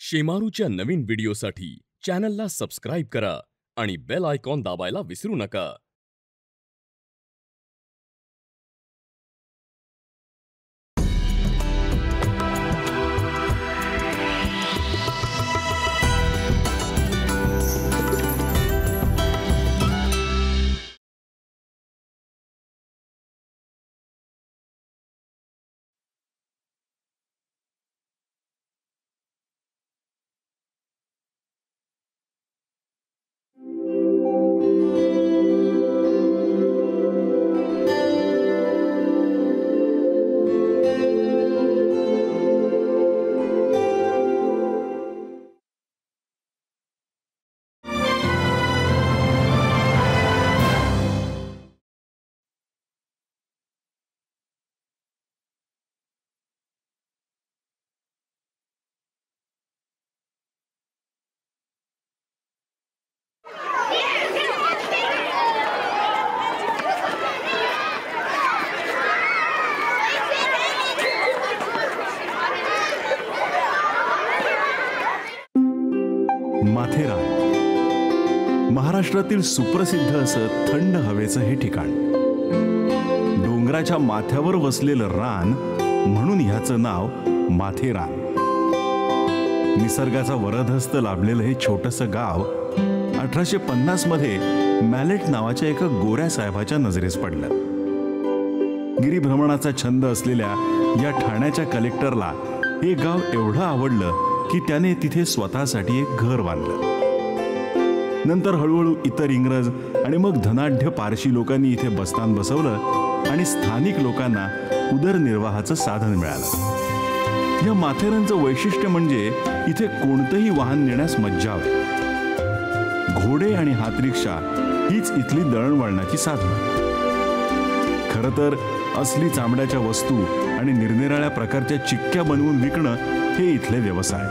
शेमारूच्या नवीन व्हिडिओसाठी चॅनलला सबस्क्राईब करा आणि बेल आयकॉन दाबायला विसरू नका. माथेरान महाराष्ट्रातील सुप्रसिद्ध असं थंड हवेचं हे ठिकाण. डोंगराच्या माथ्यावर वसलेलं रान म्हणून ह्याचं नाव माथेरान. निसर्गाचा वरदहस्त लाभलेलं हे छोटंसं गाव 1850 मध्ये मॅलेट नावाच्या एका गोऱ्या साहेबाच्या नजरेस पडलं. गिरीभ्रमणाचा छंद असलेल्या या ठाण्याच्या कलेक्टरला हे गाव एवढं आवडलं की त्याने तिथे स्वतःसाठी एक घर बांधलं. नंतर हळूहळू इतर इंग्रज आणि मग धनाढ्य पारशी लोकांनी इथे बस्तान बसवलं आणि स्थानिक लोकांना उदरनिर्वाहाचं साधन मिळालं. या माथेरानचं वैशिष्ट्य म्हणजे इथे कोणतंही वाहन नेण्यास मज्जाव आहे. घोडे आणि हातरिक्षा हीच इथली दळणवळणाची साधनं. खरं तर असली चामड्याच्या वस्तू आणि निरनिराळ्या प्रकारच्या चिक्क्या बनवून विकणं हे इथले व्यवसाय.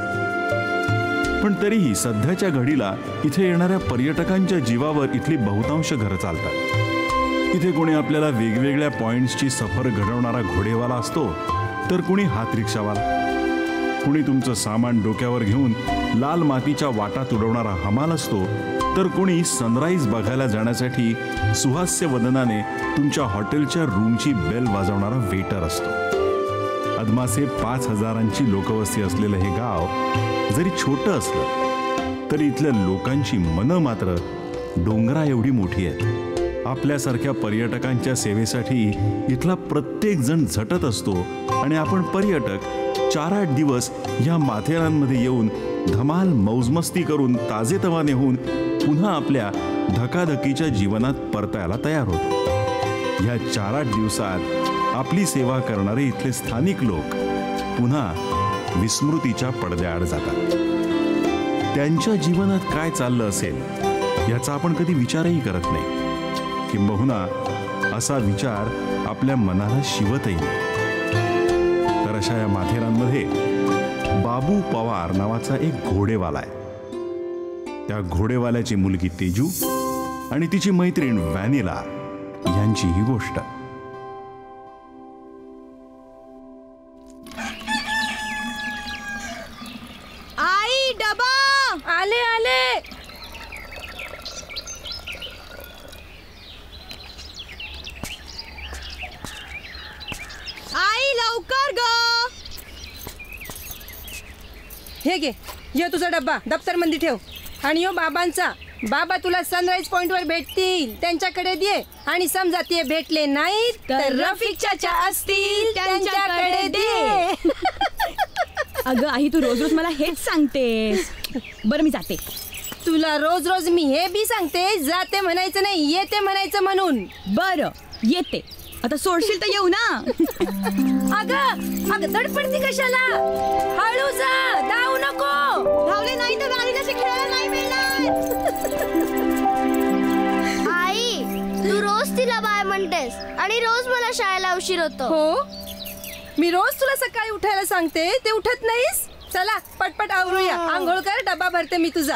पण तरीही सध्याच्या घडीला इथे येणाऱ्या पर्यटकांच्या जीवावर इथली बहुतांश घरं चालतात. इथे कोणी आपल्याला वेगवेगळ्या पॉइंट्सची सफर घडवणारा घोडेवाला असतो, तर कोणी हातरिक्षावाला, कुणी तुमचं सामान डोक्यावर घेऊन लाल मातीच्या वाटा तुडवणारा हमाल असतो, तर कोणी सनराईज बघायला जाण्यासाठी सुहास्य वदनाने तुमच्या हॉटेलच्या रूमची बेल वाजवणारा वेटर असतो. अदमासे 5000ची लोकवस्ती असलेलं हे गाव जरी छोटं असलं तरी इथल्या लोकांची मनं मात्र डोंगरा एवढी मोठी आहेत. आपल्यासारख्या पर्यटकांच्या सेवेसाठी इथला प्रत्येक जण झटत असतो आणि आपण पर्यटक 4-8 दिवस या माथेरानमध्ये येऊन धमाल मौजमस्ती करून ताजेतवाने होऊन पुन्हा आपल्या धकाधकीच्या जीवनात परतायला तयार होतो. या 4-8 दिवसात आपली सेवा करणारे इथले स्थानिक लोक पुन्हा विस्मृतीच्या पडद्याआड जातात. त्यांच्या जीवनात काय चाललं असेल याचा आपण कधी विचारही करत नाही. किंबहुना असा विचार आपल्या मनाला शिवतही नाही. तर अशा या माथेरानमध्ये बाबू पवार नावाचा एक घोडेवाला आहे. त्या घोडेवाल्याची मुलगी तेजू आणि तिची मैत्रीण व्हॅनिला यांची ही गोष्ट. आई डबा आले आले. आई लवकर ग. हे घे, यो तुझा डब्बा दप्तर मध्ये ठेव. आणि यो बाबांचा. बाबा तुला सनराईज पॉइंट वर भेटतील, त्यांच्याकडे दे. आणि समजा ते भेटले नाही तर रफिकच्या असतील त्यांच्याकडे दे. अगं आई, तू रोज रोज मला हेच सांगतेस. बरं मी जाते. तुला रोज रोज मी हे बी सांगते, जाते म्हणायचं नाही, येते म्हणायचं म्हणून. बरं येते. आता सोडशील तर येऊ ना. अगं अगं धडपडती कशाला? हळू जा, धावू नको. धावले नाही तर गाडीला खेळायला नाही मिळणार. आई, तू रोज तिला बाय म्हणतेस आणि रोज मला शाळेला उशीर होतो. हो, मी रोज तुला सकाळी उठायला सांगते, ते उठत नाहीस. चला पटपट आवरूया. आंघोळ कर, डबा भरते मी तुझा.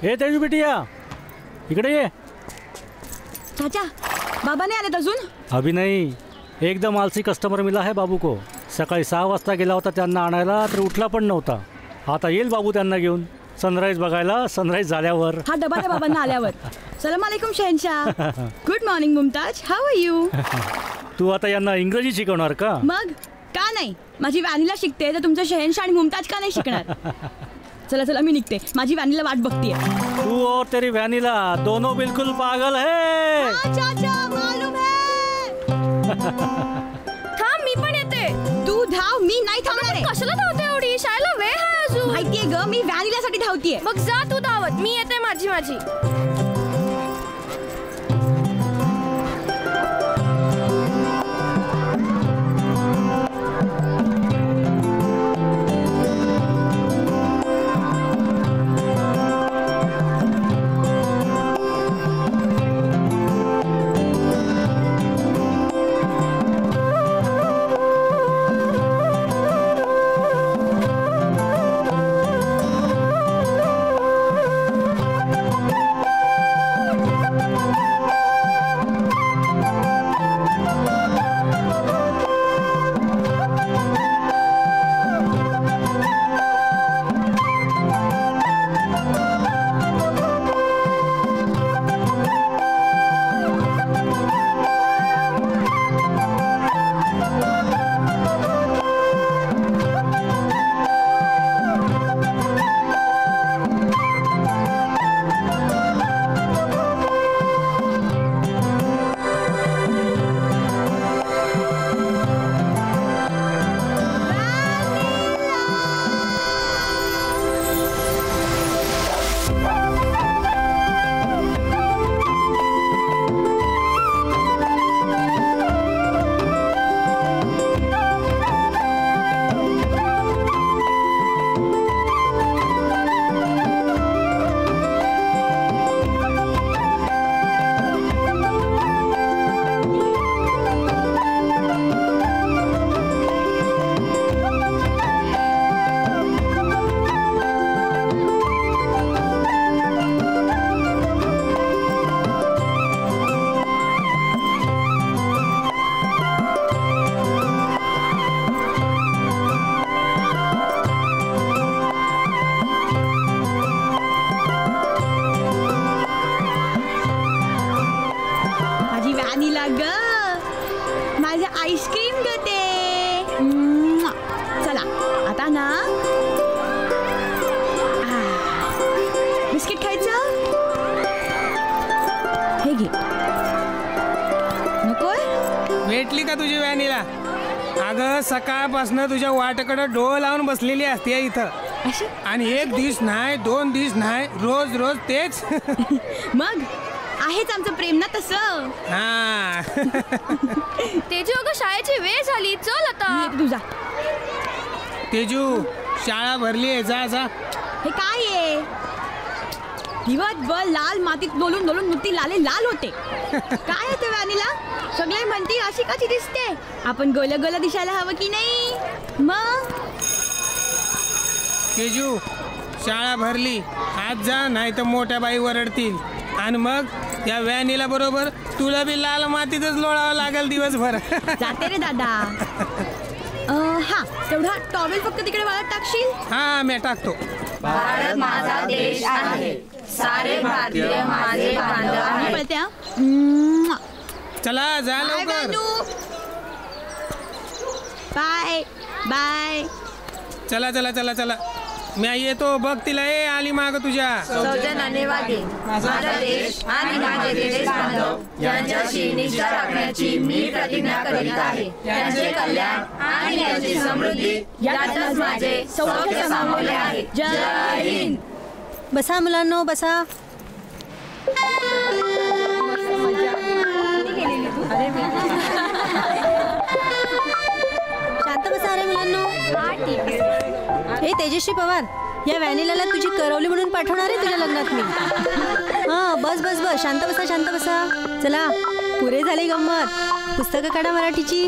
हे तेजू बिटिया इकडे ये. चाचा बाबा नाही आलेत अजून? अभी नहीं, एकदम आलसी कस्टमर मिला है बाबू को. सकाळी 6 वाजता गेला होता त्यांना आणायला तर उठला पण नव्हता. आता येईल बाबू त्यांना घेऊन सनराईज बघायला. सनराईज झाल्यावर हा डबा द्या बाबांना आल्यावर. सलाम अलैकुम शहनशाह. Good morning Mumtaz, how are you? तू आता यांना इंग्रजी शिकवणार का? मग का नाही, माझी वॅनिला शिकते तर तुमचं शहनशाह आणि मुमताज का नाही शिकणार? चला चला मी निघते, माझी वॅनिला वाट बघतीये. तू और तेरी वॅनिला दोनों बिल्कुल पागल है. हाँ, चाचा मालूम है. थांब मी पण येते. तू धाव, मी नाही थांबणार आहे. कशाला धावते एवढी? शाळेला वेळ आहे अजून. माहितीये ग, मी वॅनिलासाठी धावतीये. मग जा तू धावत, मी येते माझी. आईस्क्रीम ग ते. चला आता ना बिस्किट खायचं. हे घे. नकोय? भेटली का तुझी वॅनिला? अगं सकाळपासून तुझ्या वाटेकडे डोळ लावून बसलेली असते इथं. आणि एक दिवस नाही, 2 दिवस नाही, रोज रोज तेच. मग आहेच आमचं प्रेम ना तसं. हा. तेजू अगं शाळेची वेळ झाली, चल आता. तुझा तेजू शाळा भरली आहे, जा जा. हे काय आहे? दिवसभर लाल मातीत डोलून डोलून नुकती लाले लाल होते. काय होते वॅनिला? सगळे म्हणती अशी कशी दिसते? आपण गोल गोल दिसायला हवं की नाही? मग तेजू शाळा भरली, आज जा, नाही तर मोठ्या बाई वरडतील. आणि मग या वॅनिला बरोबर तुला बी लाल मातीतच लोळावं लागेल दिवसभर. जाते रे दादा. हा तेवढा टॉवेल फक्त तिकडे वाळत टाकशील. हा मी टाकतो. भारत माझा देश आहे, सारे भारतीय माझे बांधव आहेत. चला जा लवकर. Bye bye. चला चला चला चला, मी येतो. बघ तिला ये आली माग तुझ्या. सौजन्याने वागे माझा देश आणि माझे देश बांधव यांच्याशी निष्ठा राखण्याची मी प्रतिज्ञा करीत आहे. त्यांचे कल्याण आणि यांची समृद्धी यातच माझे सौभाग्य सामावले आहे. जय हिंद. बसा मुलांनो, बसा. शांत बसा रे मुलांनो. हे तेजश्री पवार, या वॅनिलाला तुझी करवली म्हणून पाठवणार आहे तुझ्या लग्नात मी. हा बस बस बस, शांत बसा शांत बसा. चला पुरे झाले गंमत. पुस्तकं काढा मराठीची.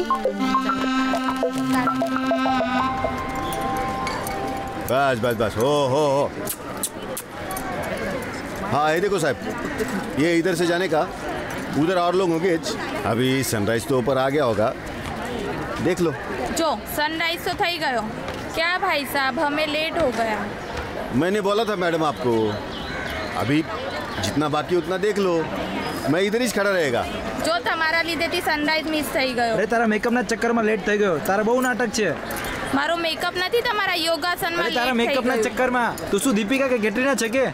बस बस बस. हो हो हो. हाँ ये देखो साहब, ये इधर से जाने का, उधर और लोग होंगे। अभी सनराइज तो ऊपर आ गया होगा, देख लो। जो सनराइज तो थई गयो। क्या भाई साहब, हमें लेट हो गया। मैंने बोला था मैडम आपको, अभी जितना बाकी उतना देख लो, मैं इधर ही खड़ा रहेगा। जो તમારા લીધેથી સનરાઈઝ મિસ થઈ ગયો। અરે તારા મેકઅપના ચક્કરમાં લેટ થઈ ગયો, તારા બહુ નાટક છે। મારો મેકઅપ નથી, તમારા યોગાસનમાં અરે તારા લેટ થઈ મેકઅપના ગયો। ચક્કરમાં તું શું દીપિકા કે કેટરીના છે કે?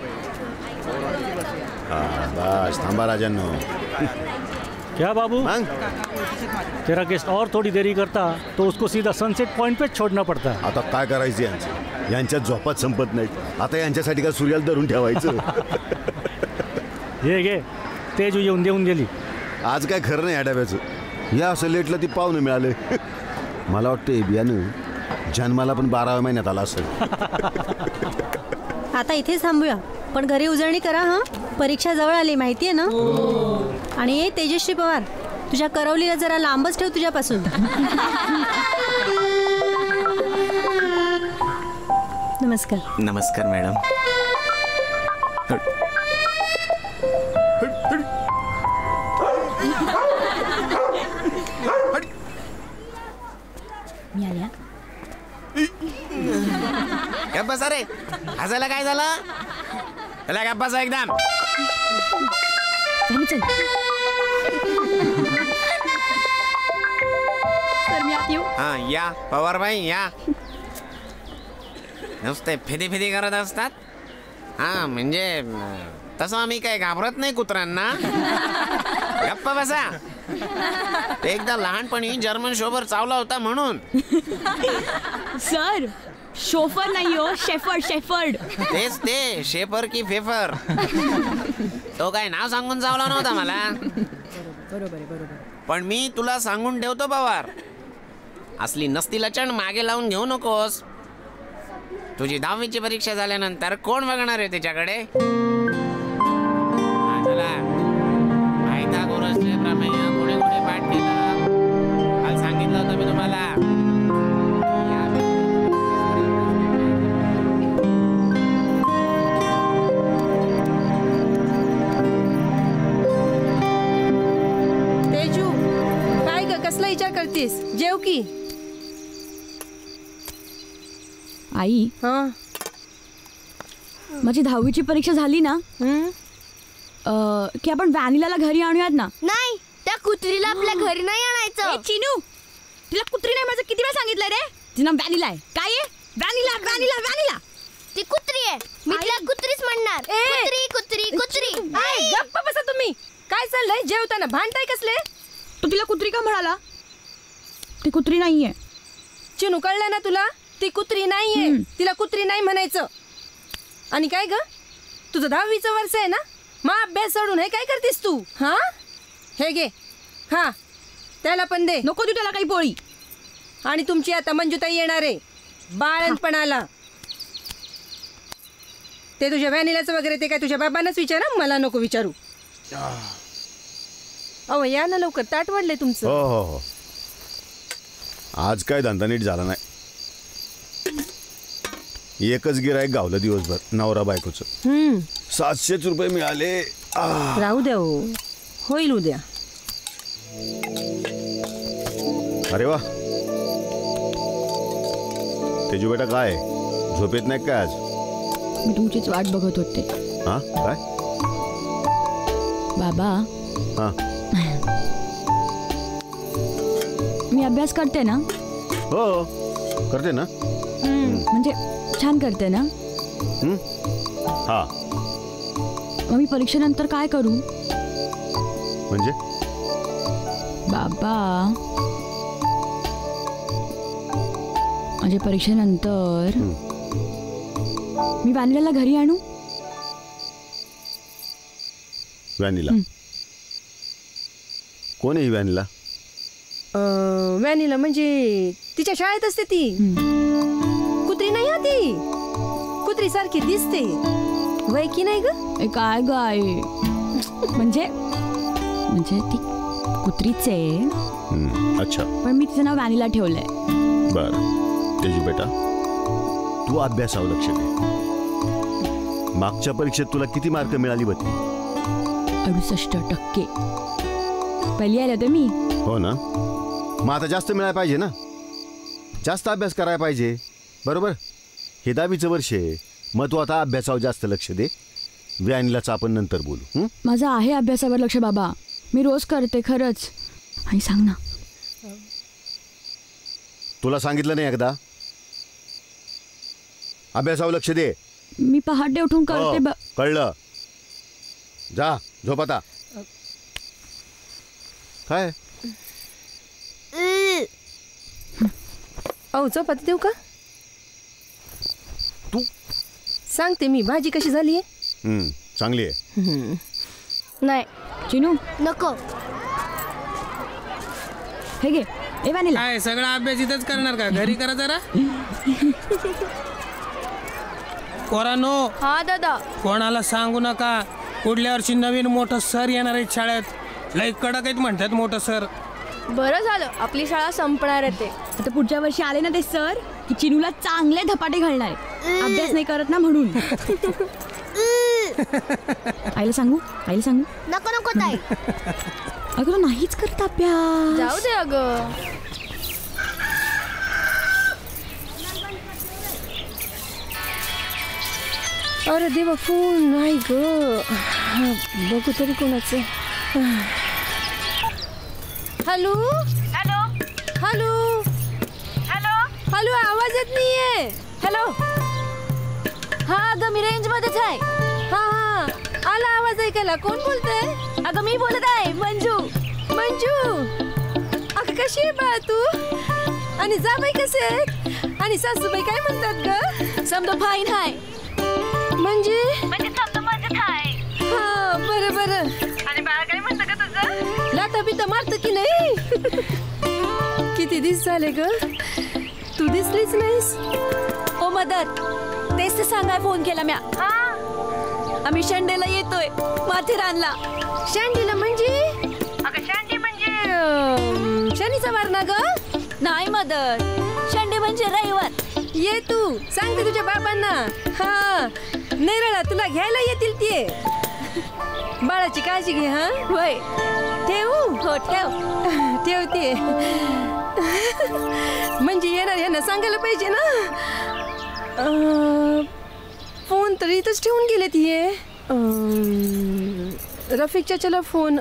हाँ बस थांबा राजांनो। क्या बाबू, तेरा गेस्ट और थोड़ी देरी करता तो उसको सीधा सनसेट पॉइंट पे छोड़ना पड़ता। आता काय करायचं यांचं, यांच्या झोपात संपत नाही। आता यांच्यासाठी का सूर्याला धरून ठेवायचं? हे घे, तेजू येऊन देऊन गेली। आज काय खरं नाही आडाव्याचं, या असं लेटलं ती पाहुणे मिळाले। मला वाटतं बियाणं जन्माला पण 12व्या महिन्यात आला असेल। आता इथेच थांबूया, पण घरी उजळणी करा हा, परीक्षा जवळ आली माहितीये ना। आणि हे तेजश्री पवार, तुझ्या करवलीला जरा लांबच ठेव तुझ्यापासून। नमस्कार। नमस्कार मॅडम। मी आल्या। गप्प बसा रे, हसायला काय झालं? त्याला गप्प बसा एकदम। तर मी आत येऊ? हा या पवार भाई या। नुसते फिदी फिदी करत असतात। हा म्हणजे तसं आम्ही काय घाबरत नाही कुत्र्यांना। गप्प बसा। एकदा लहानपणी जर्मन शोफर चावला होता म्हणून। सर, शोफर नाही हो, शेफर्ड शेफर्ड। तेच ते, शेफर की फेफर। तो काय नाव सांगून चावला नव्हता मला। बरोबर आहे, बरोबर। पण मी तुला सांगून ठेवतो पवार, असली नसती लचण मागे लावून घेऊ नकोस। तुझी 10वीची परीक्षा झाल्यानंतर कोण बघणार आहे त्याच्याकडे? कोणी कोणी पाठ केलं काल सांगितलं होतं मी तुम्हाला। तेजू, काय ग, कसला विचार करतीस? जेव की। आई, हाँ माझी 10वीची परीक्षा झाली ना, की आपण व्हॅनिलाला घरी आणूयात ना? नाही, त्या कुत्रीला आपल्या घरी नाही आणायचं। चिनू, तिला कुत्री नाही माझं किती वेळा सांगितलंय रे? तिचं नाव व्हॅनिला आहे। काय आहे? Vanilla Vanilla Vanilla. ती कुत्री आहे, मी तिला कुत्रीच म्हणणार। कुत्री कुत्री कुत्री। गप्प बसा तुम्ही। काय चाललंय? जेवताना भांडताय कसले? तू तिला कुत्री का म्हणाला? ती कुत्री नाहीये। चिनू, कळलं ना तुला? ती कुत्री नाहीये, तिला कुत्री नाही म्हणायचं। आणि काय ग, तुझं 10वीचं वर्ष आहे ना, मग अभ्यास सोडून हे काय करतेस तू? हा हे घे, हा त्याला पण दे। नको तू त्याला काही पोळी। आणि तुमची आता मंजुताई येणार आहे बाळंतपणाला। ते तुझ्या व्हॅनिलाचं वगैरे ते काय तुझ्या बाबांनाच विचारा, मला नको विचारू। अहो या ना लवकर, ताट वाढलंय तुमचं। हो हो हो, आज काय धंदा नीट झाला नाही। एकच गिराईक गावलं दिवसभर, नवरा बायकोचं। 700 रुपये मिळाले। राहू द्या, हो होईल उद्या। अरे वा, तेजू बेटा काय झोप येत नाही काय आज? मी तुमचीच वाट बघत होते। हा काय बाबा? हा, मी अभ्यास करते ना? हो करते ना। म्हणजे छान करते ना? हा, मग मी परीक्षेनंतर काय करू? म्हणजे बाबा, म्हणजे परीक्षेनंतर मी व्हॅनिलाला घरी आणू? व्हॅनिला? कोण आहे ही व्हॅनिला? व्हॅनिला म्हणजे तिच्या शाळेत असते ती। कुत्री नाही हा, ती कुत्री सारखी दिसते, वय की नाही ग? काय गाय, म्हणजे म्हणजे ती कुत्रीच आहे। अच्छा, पण मी तिचं नाव व्हॅनिला ठेवलंय। बर तेजू बेटा, तू अभ्यासावर लक्ष दे। मागच्या परीक्षेत तुला किती मार्क मिळाली होती? 68%. पहिली आले होते मी. हो ना, मग आता जास्त मिळायला पाहिजे ना, जास्त अभ्यास करायला पाहिजे, बरोबर? हे 10वीचं वर्ष आहे, मग तू आता अभ्यासावर जास्त लक्ष दे. व्यानीलाच आपण नंतर बोलू. माझं आहे अभ्यासावर लक्ष बाबा, मी रोज करते खरंच. आणि सांग ना, तुला सांगितलं नाही एकदा? अभ्यासावर लक्ष दे. मी पहाटे उठून करते. कळलं, जा झोप आता. काय चपाती देऊ का? तू सांगते मी, भाजी कशी झाली आहे? चांगली आहे. नाही चिनू नको. हे घे. ए वानीला, काय सगळा अभ्यास इथंच करणार का? घरी करा जरा. पोरांनो, हा दादा. कोणाला सांगू नका, पुढल्या वर्षी नवीन मोठं सर येणार आहेत शाळेत. लय कडक आहेत म्हणतात मोठं सर. बरं झालं आपली शाळा संपणार आहे ते. आता पुढच्या वर्षी आले ना ते सर की चिनूला चांगले धपाटे घालणार आहेत. अभ्यास नाही करत ना म्हणून. आईला सांगू? आईला सांगू? नको नको ताई. अगं नाहीच करत अभ्यास. जाऊ दे अगं. अरे देवा, फोन नाही ग. बघू तरी कोणाचं. Hello hello hello hello hello, आवाज येत नाहीये. हॅलो. हा अगं मी रेंज मध्येच आहे. हा हा, आला आवाज ऐकायला. कोण बोलतंय? अगं मी बोलत आहे, मंजू. मंजू, अगं कशी आहे बा तू? आणि जाबाई कसे आहेत? आणि सासूबाई काय म्हणतात ग? समजा फाईन हाय. म्हणजे समजा मजेत हाय. हा, बरं बरं. आणि बाळा काय म्हणतं का तुझं? लाता बिता मारत की नाही? किती दिवस झाले ग, तू दिसलीच नाहीस. ओ मदर, तेच ते सांगाय फोन केला म्या. आम्ही शंडेला येतोय माथेरानला. शांडीला म्हणजे? अगं शांडी म्हणजे शनीचा वार ना ग? नाही मदर, शंडे म्हणजे रविवार. ये तू, सांगते तुझ्या बाबांना. हा, नेरळा तुला घ्यायला येतील ते. बाळाची काळजी घे. हा होय. ठेवू? हो ठेव. ठेवते. म्हणजे येणार यांना सांगायला पाहिजे ना. फोन तर इथंच ठेवून गेले ती. रफिक चाचाला फोन.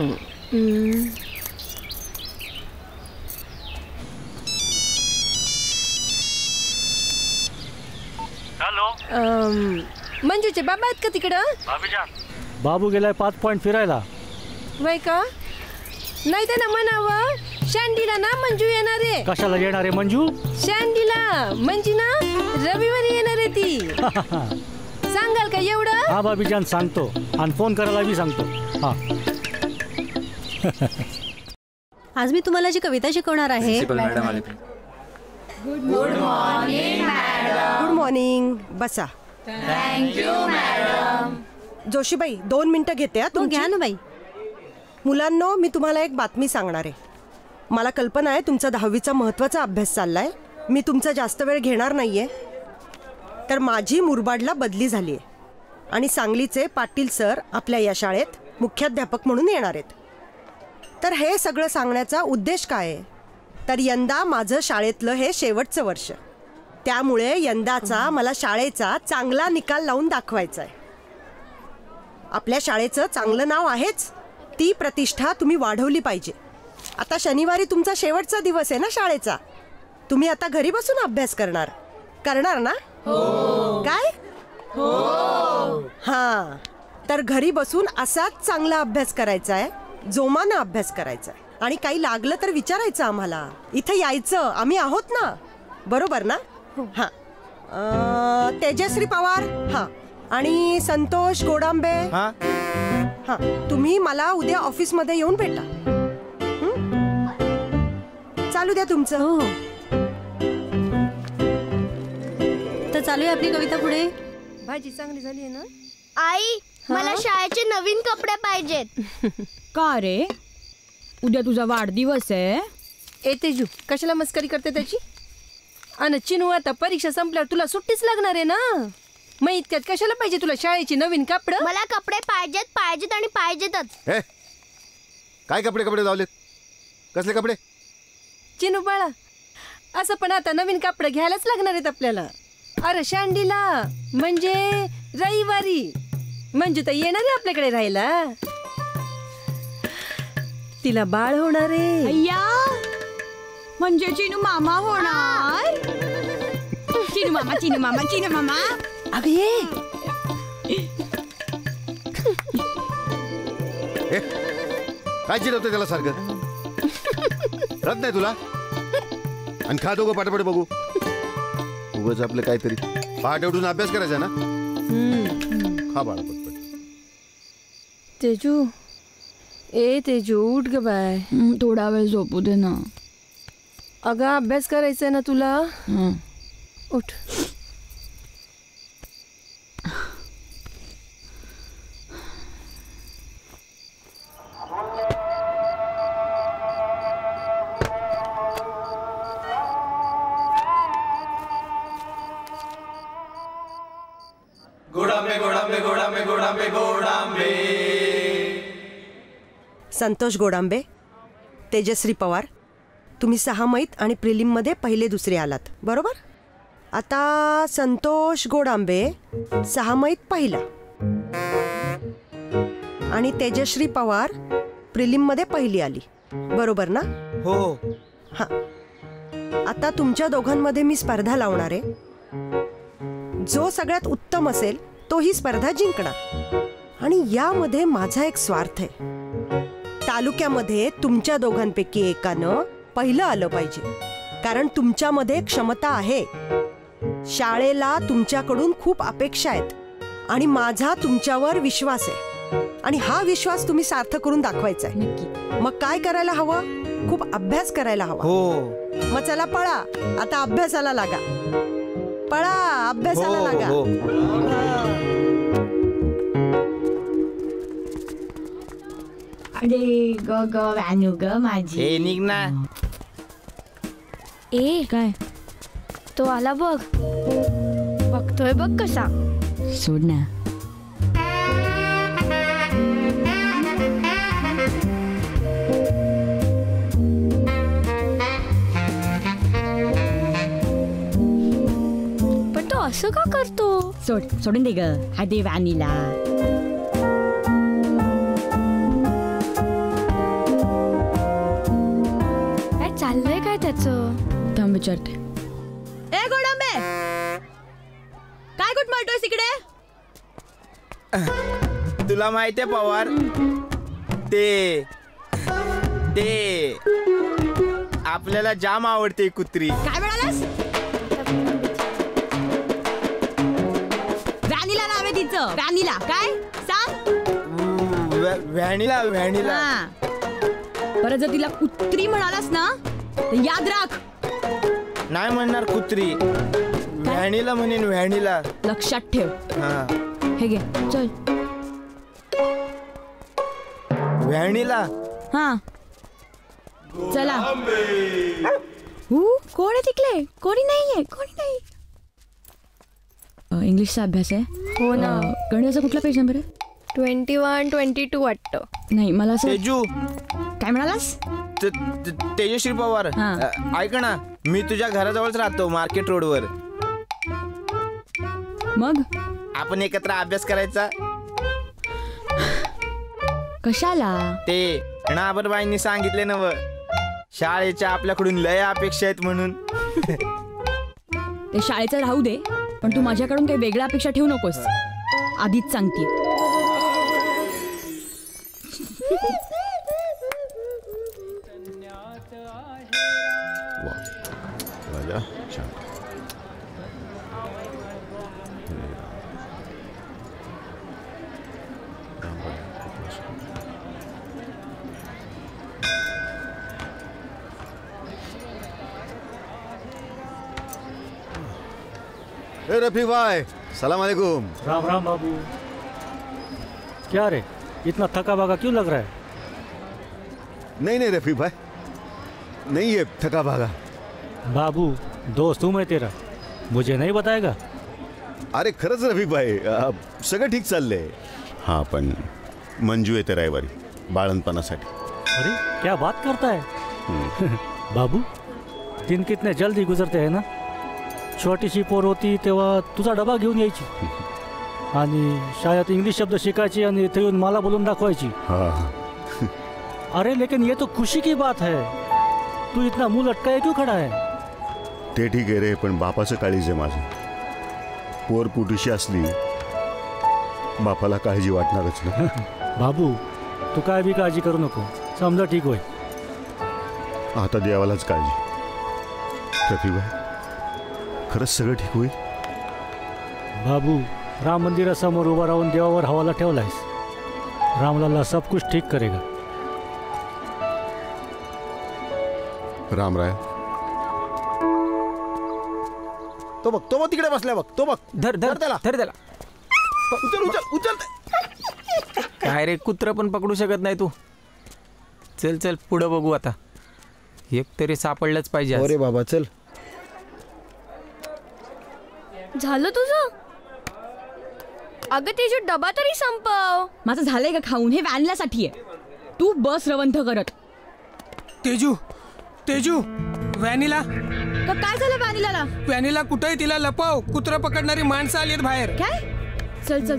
हॅलो. मंजूचे बाबा आहेत का तिकडं? बाबू गेलाय 5 पॉइंट फिरायला. वय का? नाही त्यांना म्हणावं शांडीला ना मंजू येणार आहे. कशाला येणार आहे मंजू? शांडीला म्हणजे ना रविवारी येणार आहे ती. सांगाल का एवढं? हा बाबीजान सांगतो, आणि फोन करायला बी सांगतो. हा. आज मी तुम्हाला जी कविता शिकवणार आहे. Good morning. बसा. Thank you madam. जोशीबाई 2 मिनिटं घेते. तू घ्या ना बाई. मुलांनो, मी तुम्हाला एक बातमी सांगणार आहे. मला कल्पना आहे तुमचा 10वीचा महत्त्वाचा अभ्यास चाललाय. मी तुमचा जास्त वेळ घेणार नाहीये. तर माझी मुरबाडला बदली झाली आहे आणि सांगलीचे पाटील सर आपल्या या शाळेत मुख्याध्यापक म्हणून येणार आहेत. तर हे सगळं सांगण्याचा उद्देश काय आहे? तर यंदा माझं शाळेतलं हे शेवटचं वर्ष, त्यामुळे यंदाचा मला शाळेचा चांगला निकाल लावून दाखवायचा आहे. आपल्या शाळेचं चांगलं नाव आहेच, ती प्रतिष्ठा तुम्ही वाढवली पाहिजे. आता शनिवारी तुमचा शेवटचा दिवस आहे ना शाळेचा. तुम्ही आता घरी बसून अभ्यास करणार ना? हो. काय? हो. हां, तर घरी बसून असाच चांगला अभ्यास करायचा आहे, जोमानं अभ्यास करायचा आहे. आणि काही लागलं तर विचारायचं आम्हाला. इथं यायचं, आम्ही आहोत ना, बरोबर ना? हां. तेजश्री पवार, हां, आणि संतोष गोडांबे, हां, तुम्ही मला उद्या ऑफिसमध्ये येऊन भेटा. चालू द्या तुमचं. हो. तर चालू आहे आपली कविता पुढे. भाजी चांगली झाली आहे ना? आई, मला शाळेचे नवीन कपडे पाहिजेत. का रे, उद्या तुझा वाढदिवस आहे? ए तेजू, कशाला मस्करी करते त्याची? अन चिनू, आता परीक्षा संपल्यावर तुला सुट्टीच लागणार आहे ना. मग इतक्यात कशाला पाहिजे तुला शाळेची नवीन कपडे? मला कपडे पाहिजेत पाहिजेत आणि पाहिजेतच. काय कपडे लावलेत? कसले कपडे? चिनू बाळा, असं पण आता नवीन कपडे घ्यायलाच लागणार आहेत आपल्याला. अरे शांडीला म्हणजे रविवारी म्हणजे तर येणार आहे आपल्याकडे राहायला. तिला बाळ होणार आहे. अय्या, म्हणजे चिनू मामा होणार. चिनू मामा चिनू मामा चिनू मामा. अगं ये काय चिरवते त्याला सारखं? रत नाही तुला? आणि खा दोघं पाठपट बघू. उगाच आपलं काहीतरी पहाटे उठून अभ्यास करायचा ना. खा बाळा पटपट. तेजू, तेजू उठ ग बाय. थोडा वेळ झोपू दे ना. अगं अभ्यास करायचा ना तुला. उठ. संतोष गोडांबे, तेजश्री पवार, तुम्ही 6 मैत आणि प्रिलिममध्ये पहिले दुसरे आलात, बरोबर? आता संतोष गोडांबे 6 मैत पहिला आणि तेजश्री पवार प्रिलिममध्ये पहिली आली, बरोबर ना? हो. हां, आता तुमच्या दोघांमध्ये मी स्पर्धा लावणार आहे. जो सगळ्यात उत्तम असेल तो ही स्पर्धा जिंकणार. आणि यामध्ये माझा एक स्वार्थ आहे. तालुक्यामध्ये तुमच्या दोघांपैकी एकानं पहिलं आलं पाहिजे, कारण तुमच्यामध्ये क्षमता आहे. शाळेला तुमच्याकडून खूप अपेक्षा आहेत आणि माझा तुमच्यावर विश्वास आहे आणि हा विश्वास तुम्ही सार्थ करून दाखवायचा आहे. नक्की. मग काय करायला हवं? खूप अभ्यास करायला हवा. हो. मग चला पळा, आता अभ्यासाला लागा. पळा, अभ्यासाला लागा. अरे ग ग व्यानू ग माझी. ए निघ ना. ए काय? तो आला बघ. बघतोय बघ कसा. सोड ना. पण तो असं का करतो? सोडून दे ग. हा दे व्यानीला. चाललंय काय त्याचं? थांब विचारते. ए गोडांबे, काय कुठ मारतोयस इकडे? तुला माहितीये पवार, ते आपल्याला जाम आवडते कुत्री. काय म्हणालास? व्हॅनिला नाव आहे तिचं. व्हॅनिला. काय सांग? व्हॅनिला. हा. परत जर तिला कुत्री म्हणालास ना तर याद राख. नाही म्हणणार कुत्री, व्हॅनिला म्हणेन. व्हॅनिला लक्षात ठेव. हा. हे घे, चल. व्हॅनिला. हा, चला. कोण आहे तिकडे? कोणी नाहीये. इंग्लिशचा अभ्यास आहे. हो ना. गणिताचा कुठला पेज नंबर आहे? 21, 22 वाटतं. नाही, मला असं. तेजू. काय म्हणालास? तेजश्री पवार, ऐक ना, मी तुझ्या घराजवळच राहतो, मार्केट रोडवर. मग आपण एकत्र अभ्यास करायचा. कशाला? ते नाबरबाईंनी सांगितले नव, शाळेच्या आपल्याकडून लय अपेक्षा आहेत म्हणून. ते शाळेचं राहू दे, पण तू माझ्याकडून काही वेगळ्या अपेक्षा ठेवू नकोस, आधीच सांगते. रफी भाई, सलाम वालेकुम. राम राम बाबू. क्या रे, इतना थका भागा क्यों लग रहा है? नहीं रफी भाई, नहीं है थका भागा. बाबू, दोस्त हूँ मैं तेरा, मुझे नहीं बताएगा? अरे खरंच रवी भाई, सगळं ठीक चाललंय. हां, पण मंजू येते रविवारी बाळणपणासाठी. अरे क्या बात करताय बाबू. दिन कितने जल्दी गुजरते है ना. छोटीशी पोर होती तेव्हा तुझा डबा घेऊन यायची आणि शाळेत इंग्लिश शब्द शिकायची आणि इथे येऊन मला बोलून दाखवायची. अरे लेकिन ये तो खुशी की बात है. तू इतना मुंह लटकाए क्यों खड़ा है. ते ठीक आहे रे, पण बापाचं काळीज आहे माझं. पोर पुटीशी असली बापाला काळजी वाटणारच ना. बाबू तू काय बी काळजी करू नको, समजा ठीक होय. आता देवालाच काळजी. रफीभाई, खरंच सगळं ठीक होईल. बाबू राम मंदिरासमोर उभा राहून देवावर हवाला ठेवलायस. रामलाला सब कुछ ठीक करेगा. रामराय, तो बघ तिकडे बसलाय बघ. तो बघ. धर त्याला. उचल. काय रे, कुत्र पण पकडू शकत नाही तू. चल पुढं बघू आता. एक तरी सापडलंच पाहिजे. अरे बाबा चल. झालं तुझं. अगं तेजू, डबा तरी संपव. माझं झालंय का खाऊन. हे व्हॅनिलासाठी आहे. तू बस रवंथ करत. तेजू व्हॅनिला. काय झालं व्हॅनिलाला. व्हॅनिला कुठे, तिला लपव. कुत्र पकडणारी माणसं आली आहेत बाहेर. काय. चल.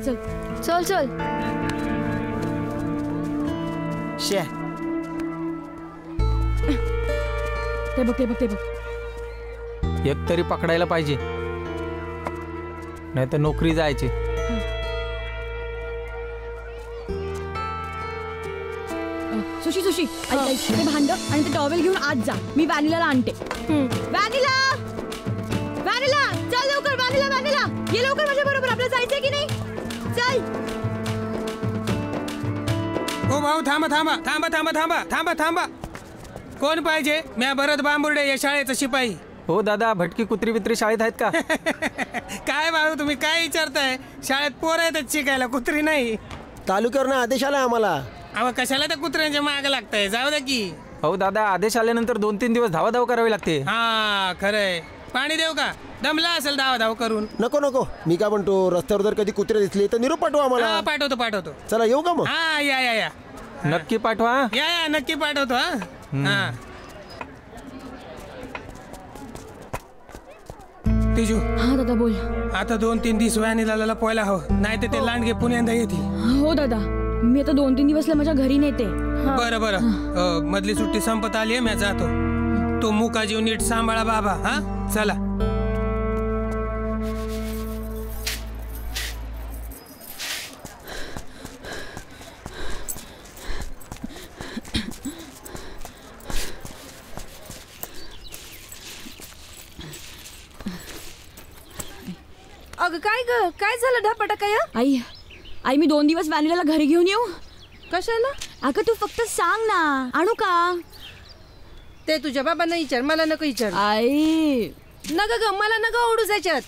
ते बघ. एक तरी पकडायला पाहिजे, नाही तर नोकरी जायची. सुशी ते भांड आणि ते टॉवेल घेऊन आज जा. मी व्हॅनिलाला आणते. व्हॅनिला चल लवकर. व्हॅनिला ये लवकर माझ्या बरोबर. आपल्याला जायचंय की नाही. चल. हो भाऊ, थांबा. कोण पाहिजे. म्या भरत बांबुर्डे, या शाळेचा शिपाई. हो दादा, भटकी कुत्री बित्री शाळेत आहेत का. काय भाऊ तुम्ही काय विचारताय. शाळेत पोर आहेत शिकायला, कुत्री नाही. तालुक्यावरनं आदेश आलाय आम्हाला. अहो कशाला त्या कुत्र्यांच्या मागे लागतंय. जाऊ द्या की. हो दादा, आदेश आल्यानंतर 2-3 दिवस धावाधाव करावी लागते. हा खरंय. पाणी देऊ का. दमला असेल धावाधाव करून. नको. मी काय म्हणतो, रस्त्यावर जर कधी कुत्रे दिसले तर निरोप पाठवा आम्हाला. पाठवतो. चला येऊ का मग. हा या. नक्की पाठवा. या नक्की पाठवतो. हा तेजू. हा दादा बोल. आता 2-3 दिवस व्हॅनिला लपवायला हवं, नाही तर ते लांडगे पुण्यांदा येतील. हो दादा, मी आता 2-3 दिवसला माझ्या घरी नेते. बरं मधली सुट्टी संपत आली आहे. मी जातो. तो मुका जीव नीट सांभाळा बाबा. हा चला. अगं काय झालं ढापटा काय. आई मी 2 दिवस व्हॅनिलाला घरी घेऊन येऊ. कशाला. अगं तू फक्त सांग ना. आणू का. ते तुझ्या बाबांना विचार, मला नको विचार. आई नका ग, मला नका ओढू त्याच्यात.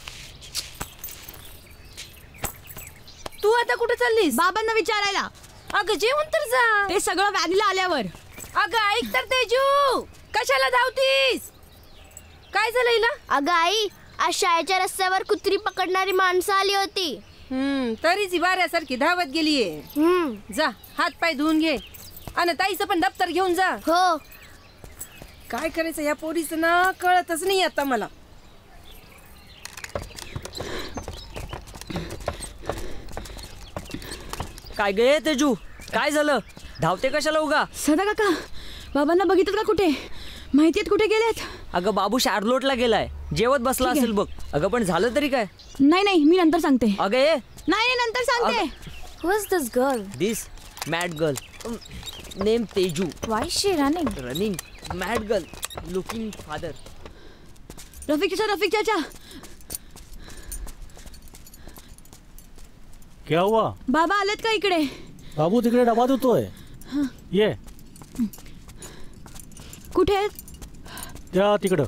तू आता कुठे चाललीस. बाबांना विचारायला. अगं जेवण तर जा. ते सगळं व्हॅनिला आल्यावर. अगं ऐक तर तेजू, कशाला धावतीस. काय झालं हिला. अगं आई, आज शाळेच्या रस्त्यावर कुत्री पकडणारी माणसं आली होती. तरीच वाऱ्यासारखी धावत गेलीये. जा हात पाय धुवून घे आणि ताईचं पण दप्तर घेऊन जा. हो. काय करायचं या पोरीचं ना कळतच नाही आता मला. काय गे तेजू, काय झालं. धावते कशाला उगा. सदा काका, बाबांना बघितलं का कुठे. माहितीत कुठे गेलेत. अगं बाबू शार्लोटला गेलाय, जेवत बसला असेल बघ. अगं पण झालं तरी काय. नाही मी नंतर सांगते. अगं ये. नाही नंतर सांगते. Who is this girl? This mad girl. Name Teju. Why is she running? Running. Mad girl. Looking father. Rafiq चाचा. क्या हुआ. बाबा आलेत का इकडे. बाबू तिकडे डबा धुतोय. ये. कुठे आहेत. त्या तिकडं.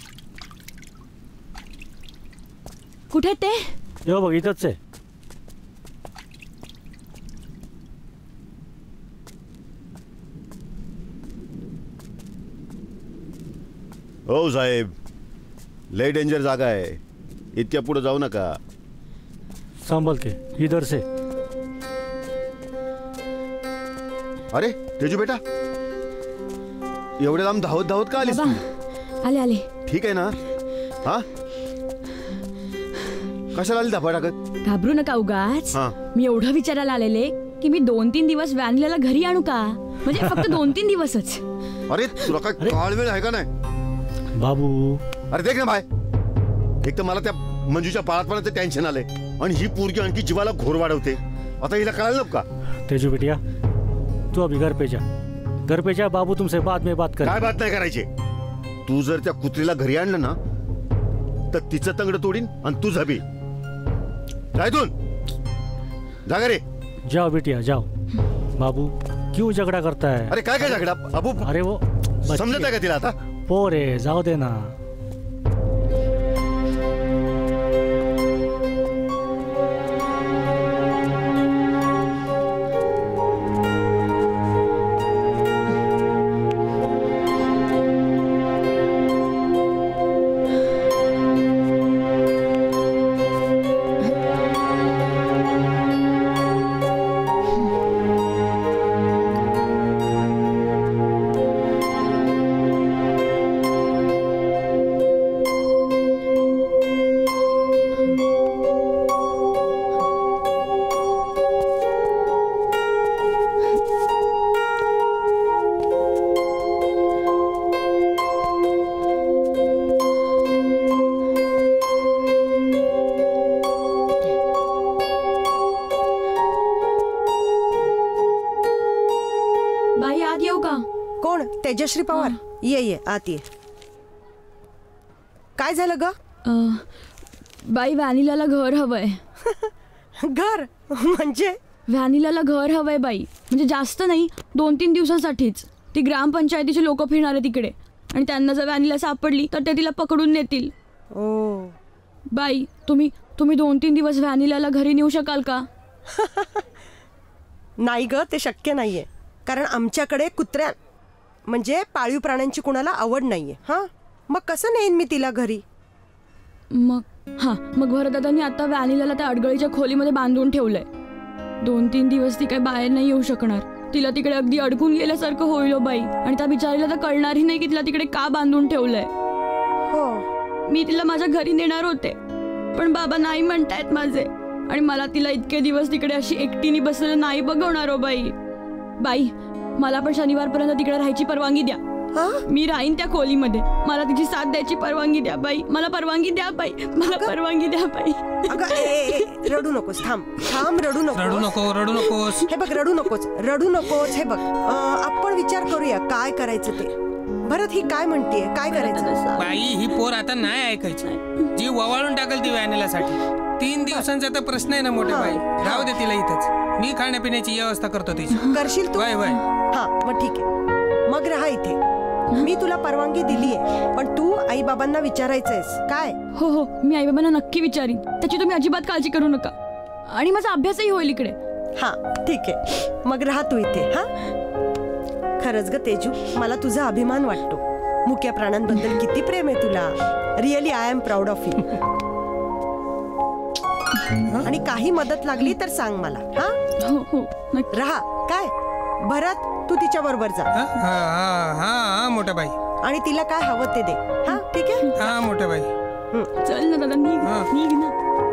कुठे ते. यो बघ इथंच आहे. हो साहेब, लय डेंजर जागा आहे. इतक्या पुढे जाऊ नका. संभल के इधर से. अरे तेजू बेटा, एवढे लांब धावत धावत का आलीस तू? आले आले. ठीक आहे ना? हा, कशाला आली धापा टाकत? घाबरू नका उगाच. हा. मी एवढं विचारायला आलेले की मी 2-3 दिवस व्हॅनिलाला घरी आणू का, म्हणजे फक्त 2-3 दिवसच. अरे तुला काय काळ वेळ आहे का नाही बाबू? अरे देख ना भाई, एक तर मला त्या मंजूच्या पाळतपणाचं टेन्शन आलंय आणि ही पोरगी आणखी जीवाला घोर वाढवते. आता हिला कळायला नको का? तेजू बिटिया, तू अभी घर पे जा. घर पे जा, बाबू तुमसे बाद में बात कर. काय बात नाही करायची. तू जर त्या कुत्रीला घरी आणलं ना तर तिचं तंगड तोडीन आणि तू झबी. जायतून जा घरी. जाओ बिटिया जाओ. बाबू क्यों झगड़ा करता है? अरे काय काय झगड़ा अबू? अरे वो समजत आहे का तिला आता? पोरे जाऊ दे ना. तेजश्री पवार, ये आत ये. काय झालं ग? बाई व्हॅनिलाला घर हवंय. घर म्हणजे? व्हॅनिलाला घर हवंय बाई, म्हणजे जास्त नाही, 2-3 दिवसांसाठीच. ती ग्रामपंचायतीचे लोक फिरणार आहे तिकडे आणि त्यांना जर व्हॅनिला सापडली तर ते तिला पकडून नेतील. ओ बाई, तुम्ही 2-3 दिवस व्हॅनिलाला घरी नेऊ शकाल का? नाही ग, ते शक्य नाहीये. कारण आमच्याकडे कुत्र्या म्हणजे पाळीव प्राण्यांची कुणाला आवड नाहीये. हा, मग कसं नेईन मी तिला घरी? मग भरतदादांनी आता व्हॅनिलाला त्या अडगळीच्या खोलीमध्ये बांधून ठेवलंय. 2-3 दिवस ती काही बाहेर नाही येऊ शकणार. तिला तिकडे अगदी अडकून गेल्यासारखं होईल बाई. आणि त्या बिचारीला तर कळणारही नाही की तिला तिकडे का बांधून ठेवलंय. हो, मी तिला माझ्या घरी नेणार होते, पण बाबा नाही म्हणतायत माझे. आणि मला तिला इतके दिवस तिकडे अशी एकटीने बसलेलं नाही बघवणार. हो बाई, मला पण शनिवारपर्यंत तिकडे राहायची परवानगी द्या. मी राहीन त्या खोलीमध्ये. मला तिची साथ द्यायची परवानगी द्या बाई. मला परवानगी द्या बाई. मला परवानगी द्या बाई. रडू नकोस. थांब, रडू नकोस. हे बघ, रडू नकोस. हे बघ, आपण विचार करूया काय करायचं ते. भरत, ही काय म्हणतेय, काय करायचं? बाई, ही पोर आता नाही ऐकायची. जी ववाळून टाकल ती व्हॅनिलासाठी. 3 दिवसांचा तर प्रश्न आहे ना मोठे बाई. राहू दे तिला इथंच. मी खाण्यापिण्याची व्यवस्था करतो तिची. करशील तू? वय. हा, मग ठीक आहे. मग राहा इथे. मी तुला परवानगी दिलीये, पण तू आई बाबांना विचारायचंयस काय? हो, मी आई बाबांना नक्की विचारीन. त्याची तुम्ही अजिबात काळजी करू नका. आणि माझा अभ्यासही होईल इकडे. हा, ठीक आहे. मग राहा तू इथे. हा, खरंच ग तेजू, मला तुझा अभिमान वाटतो. मुक्या प्राण्यांबद्दल किती प्रेम आहे तुला. Really I am proud of you. आणि काही मदत लागली तर सांग मला. हो, राहा. काय भरत, तू तिच्या बरोबर जा. हा मोठा बाई. आणि तिला काय हवं ते दे. हा, ठीक आहे. हा मोठा बाई. चल ना दादा, निघ ना.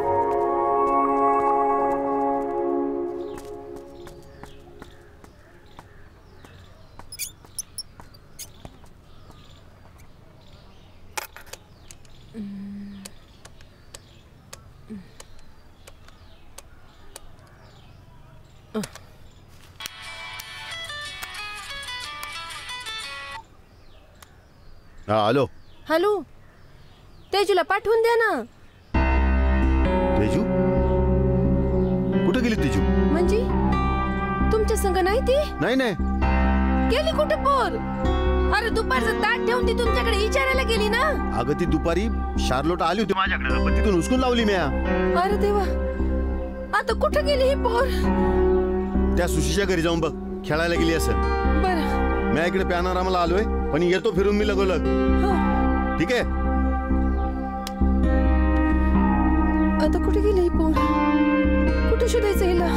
हॅलो, तेजूला पाठवून द्या ना. तेजू कुठे गेली? तेजू म्हणजे तुमच्या संग नाही ती? नाही. गेली कुठे पोर? अरे दुपारचं ताट ठेवून ती तुमच्याकडे विचारायला गेली ना. अगं ती दुपारी शार्लोट आली होती माझ्याकडे, पण तिथून उचकून लावली मी. अरे देवा, आता कुठे गेली ही पोर? त्या सुशीच्या घरी जाऊन बघ, खेळायला गेली असेल. बरं, मी इकडे पॅनोरामाला आलोय, पण येतो फिरून मी लगोलग. ठीक आहे. आता कुठे गेली ही पोर? कुठे शोधायचं हिला?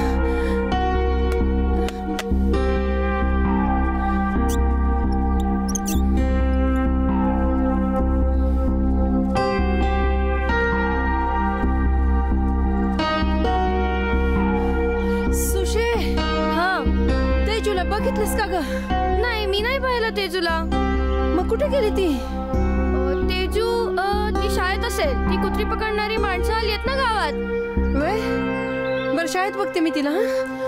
सुशे, हा तेजूला बघितलंस का ग? नाही, मी नाही पाहिलं तेजूला. मग कुठे गेली ती? तेजू ती शाळेत असेल. ती कुत्री पकडणारी माणसं आली आहेत ना गावात. बरं, शाळेत बघते मी तिला.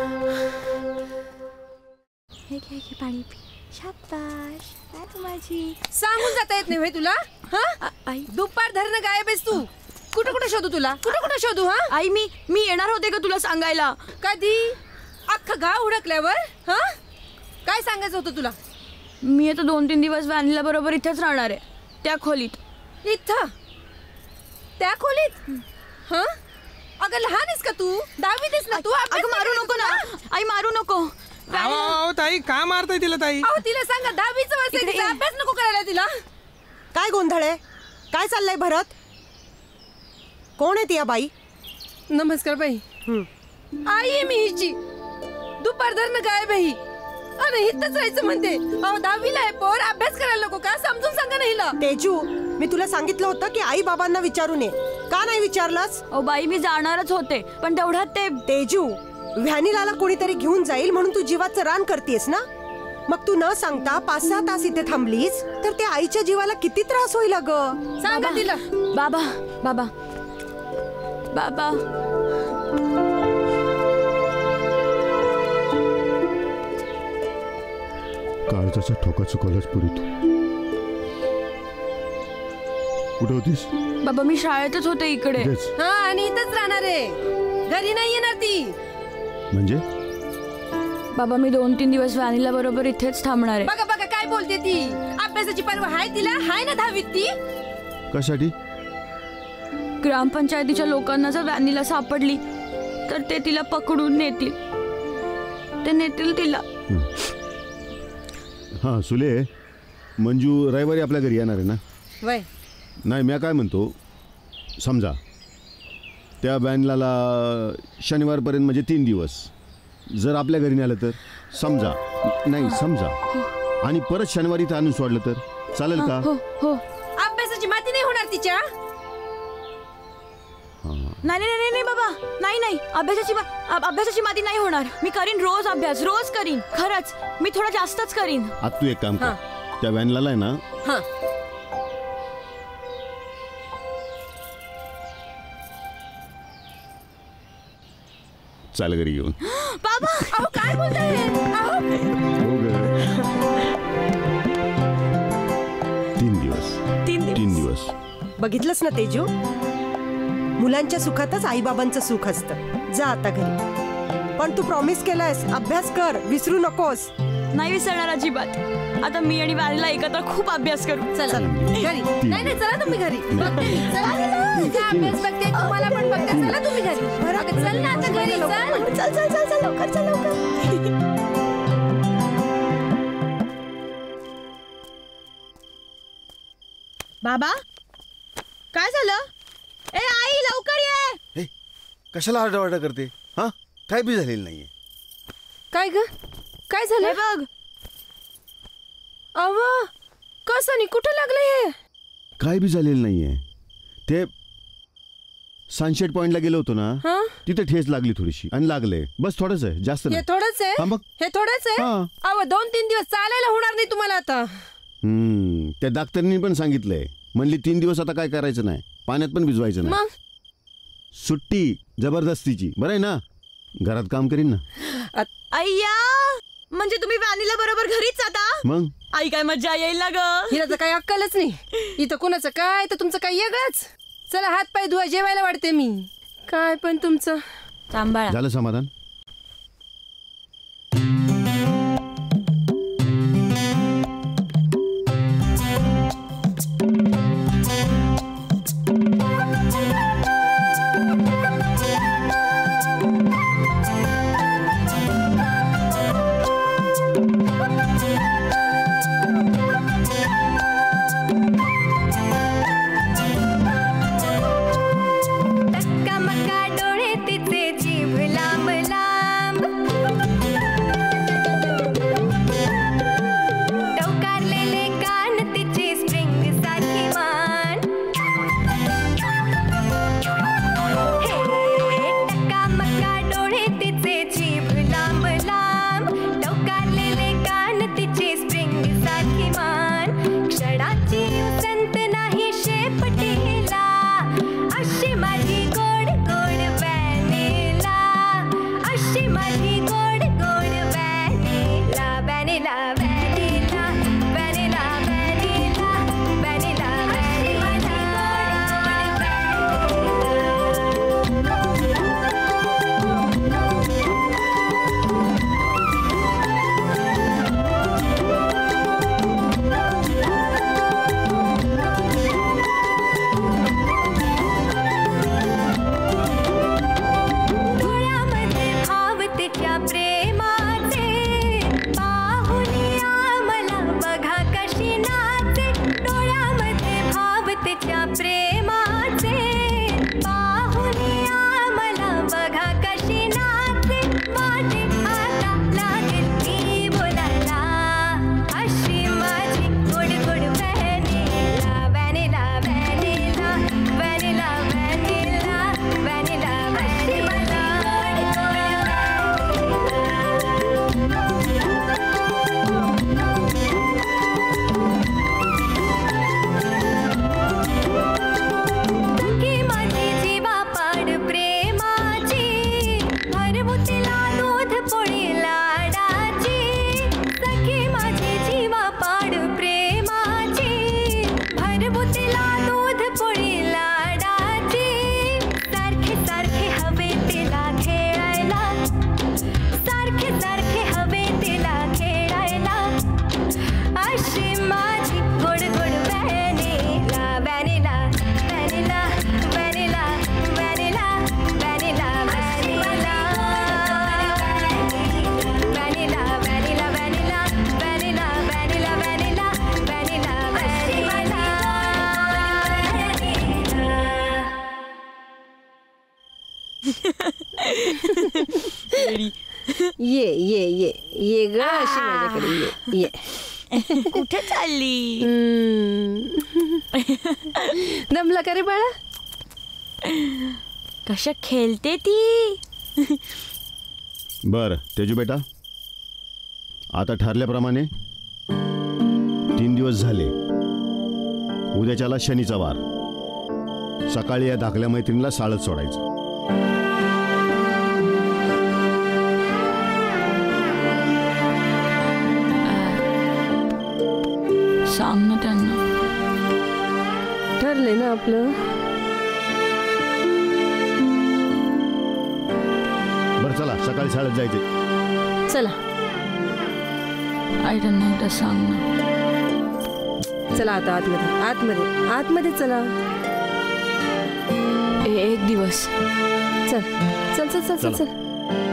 पाणी पी. शाबाश, माझी. सांगून जाता येत नाही तुला? आई, दुपार धरणं गायब आहेस तू. कुठं कुठं शोधू तुला? कुठं शोधू? हा आई, मी येणार होते का तुला सांगायला? कधी? अख्खं गाव हुडकल्यावर? हा काय सांगायचं होतं तुला? मी आता 2-3 दिवस व्हॅनिला बरोबर इथेच राहणार आहे, त्या खोलीत. इथं? त्या खोलीत? हा अगं लहान आहेस का तू? 10वीत आहेस ना तू? अगं मारू नको ना आई, मारू नको. ताई का मारताय तिला? ताई तिला सांगा 10वीचं वर्ष आहे, तिचा अभ्यास नको करायला तिला. काय गोंधळ आहे? काय चाललंय भरत? कोण आहे ती या बाई? नमस्कार बाई. आई आहे मी हिची. दुपार धरणं गायब आहे. अरे इथंच राहायचं म्हणते. 10वीला आहे पोर, अभ्यास करायला नको का? समजून सांगा ना हिला. तेजू, मी तुला सांगितलं होतं की आई बाबांना विचारून ये. का नाही विचारलंस? बाई मी जाणारच होते, पण तेवढ्यात ते. तेजू, व्हॅनिलाला कोणीतरी घेऊन जाईल म्हणून तू जीवाचं रान करतेस ना? मग तू न सांगता 5-6 तास इथे थांबलीस तर त्या आईच्या जीवाला किती त्रास होईल ग? सांगा तिला. बाबा बाबा बाबा काळजाचा ठोका चुकवलाच पुरी. तू कुठे होतीस? बाबा मी शाळेतच होते इकडे. हा आणि इथंच राहणार आहे, घरी नाही येणार ती. म्हणजे? बाबा मी 2-3 दिवस व्हॅनिला बरोबर इथेच थांबणार आहे. बघा बघा काय बोलते ती. अभ्यासाची पर्वा हाय तिला? हाय ना 10वीत ती? कशासाठी? ग्रामपंचायतीच्या लोकांना जर व्हॅनिला सापडली तर ते तिला पकडून नेतील. ते नेतील तिला. हां सुले, मंजू रविवारी आपल्या घरी येणार आहे ना? वय नाही, मी काय म्हणतो, समजा त्या व्हॅनला शनिवारपर्यंत म्हणजे 3 दिवस जर आपल्या घरी आलं तर समजा, नाही समजा, आणि परत शनिवारी इथं आणून सोडलं तर चालेल का? हो हो. अभ्यासाची माती नाही होणार तिच्या? नाही बाबा, नाही अभ्यासाची माती नाही होणार. मी करीन रोज अभ्यास, रोज करीन. खरंच मी थोडा जास्तच करीन. आता तू एक काम कर, त्या व्हॅनला आहे ना, चाल घरी घेऊन. बाबा अहो काय बोलताय? हो ग, 3 दिवस. बघितलंस ना तेजू, मुलांच्या सुखातच आईबाबांचं सुख असतं. जा आता घरी. पण तू प्रॉमिस केलायस, अभ्यास कर, विसरू नकोस. नाही विसरणार अजिबात. आता मी आणि व्हॅनिला एकत्र खूप अभ्यास करू. चला घरी. नाही चला तुम्ही घरी. चला अभ्यास बघते, तुम्हाला पण बघते. चला तुम्ही घरी. चल ना आता घरी. चल लवकर चल लवकर. बाबा काय झालं? ए आई लवकर ये. कशाला आरडाओरडा करते? हा काय बी झालेलं नाहीये. काय ग? काय झालं? बघ. अव कसं आणि कुठं लागलं हे? काय बी झालेलं नाहीये. ते सनसेट पॉइंटला गेलो होतो ना, तिथे ठेच लागली थोडीशी आणि लागले. बस थोडंच आहे, जास्त नाही. हे थोडंच आहे? हे थोडंच आहे? अव 2-3 दिवस चालायला होणार नाही तुम्हाला आता. त्या डॉक्टरनी पण सांगितलंय, म्हणली 3 दिवस आता काय करायचं नाही, पाण्यात पण भिजवायचं नाही. सुट्टी जबरदस्तीची. बरं आहे ना, घरात काम करीन ना. अय्या, म्हणजे तुम्ही व्हॅनिला बरोबर घरीच जाता? मग आई काय मज्जा येईल ना ग. हिला तर काही अक्कलच नाही. इथं कुणाचं काय तर तुमचं काही वेगळंच. चला हात पाय धुवा, जेवायला वाटते मी. काय पण तुमचं. सांभाळा. झालं समाधान? टक्का मक्का डोळे तिचे, जीभ लांब ग अशी माझ्याकडे ये. कुठे चालली? दमला का रे बाळा? कशा खेळते ती. बर तेजू बेटा, आता ठरल्याप्रमाणे 3 दिवस झाले. उद्याच्याला शनीचा वार. सकाळी या धाकल्या मैत्रिणीला शाळेत सोडायचं. सांग ना त्यांना. ठरले ना आपलं. बरं चला, सकाळी शाळेत जायचे. चला आईला एकदा सांग ना. चला आता आतमध्ये आतमध्ये आतमध्ये चला. एक दिवस. चल चल चल चल चल चल.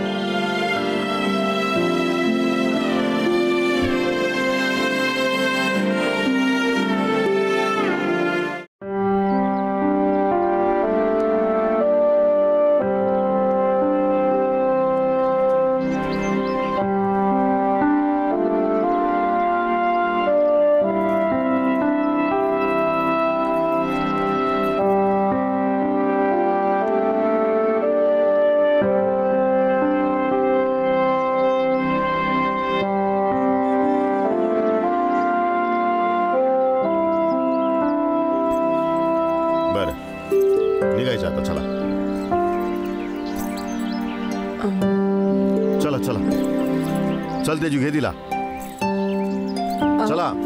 निघायचं आता. चला चला चला. चल तेजू, घे दिला. चला.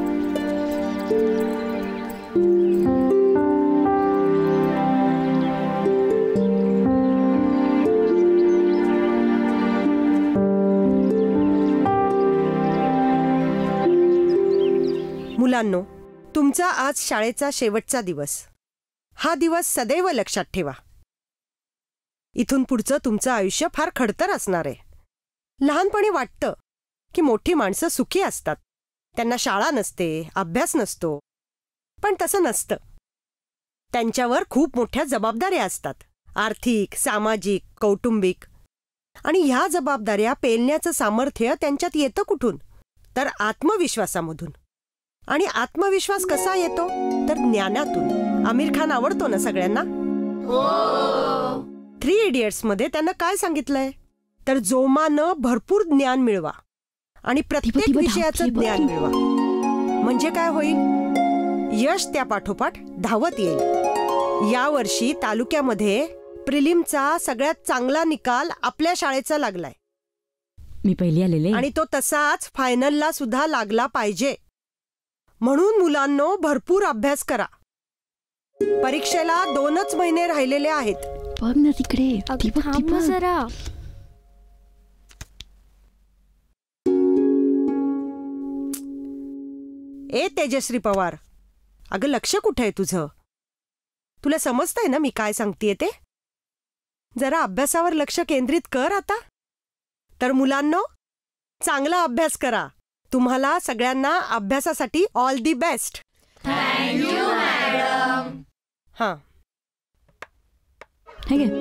मुलांनो, तुमचा आज शाळेचा शेवटचा दिवस. हा दिवस सदैव लक्षात ठेवा. इथून पुढचं तुमचं आयुष्य फार खडतर असणार आहे. लहानपणी वाटतं की मोठी माणसं सुखी असतात, त्यांना शाळा नसते, अभ्यास नसतो. पण तसं नसतं. त्यांच्यावर खूप मोठ्या जबाबदाऱ्या असतात, आर्थिक, सामाजिक, कौटुंबिक. आणि ह्या जबाबदाऱ्या पेलण्याचं सामर्थ्य त्यांच्यात येतं कुठून? तर आत्मविश्वासामधून. आणि आत्मविश्वास कसा येतो? तर ज्ञानातून. आमिर खान आवडतो ना सगळ्यांना? 3 इडियट्स मध्ये त्यानं काय सांगितलंय? तर जोमानं भरपूर ज्ञान मिळवा आणि प्रत्येक विषयाचं ज्ञान मिळवा. म्हणजे काय होईल? यश त्या पाठोपाठ धावत येईल. यावर्षी तालुक्यामध्ये प्रिलिमचा सगळ्यात चांगला निकाल आपल्या शाळेचा लागलाय. मी पहिली आलेले. आणि तो तसाच फायनलला सुद्धा लागला पाहिजे. म्हणून मुलांनो, भरपूर अभ्यास करा. परीक्षेला 2च महिने राहिलेले आहेत. बघ ना तिकडे. थांब जरा. ए तेजश्री पवार, अगं लक्ष कुठे आहे तुझं? तुला समजतंय ना मी काय सांगतेय ते? जरा अभ्यासावर लक्ष केंद्रित कर आता. तर मुलांनो, चांगला अभ्यास करा. तुम्हाला सगळ्यांना अभ्यासासाठी all the best. Thank you madam. हां, हे घे.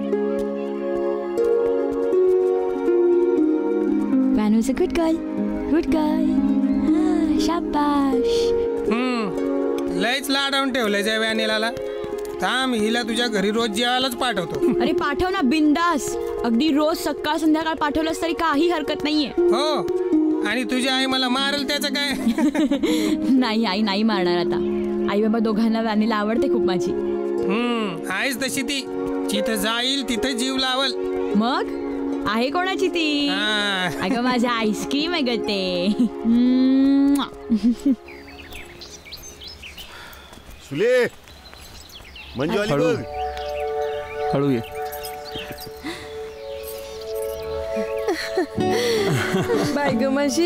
Van was a good girl. Good girl. शाबाश. लयच लाडावून ठेवलंय त्या व्हॅनिलाला. थांब, हिला तुझ्या घरी रोज जेवायलाच पाठवतो. अरे पाठव ना, बिंदास. अगदी रोज सकाळ संध्याकाळ पाठवलंस तरी काही हरकत नाहीये. हो, आणि तुझी आई मला मारेल त्याचं काय? नाही, आई नाही मारणार आता. आई बाबा दोघांना व्हॅनिला आवडते खूप माझी. आहेच तशी ती. जिथं जाईल तिथं जीव लावल. मग आहे कोणाची ती? अगं माझा आईस्क्रीम आहे ग ते. सुले, मंजू आली बघ. हळू ये. बाय ग माझी.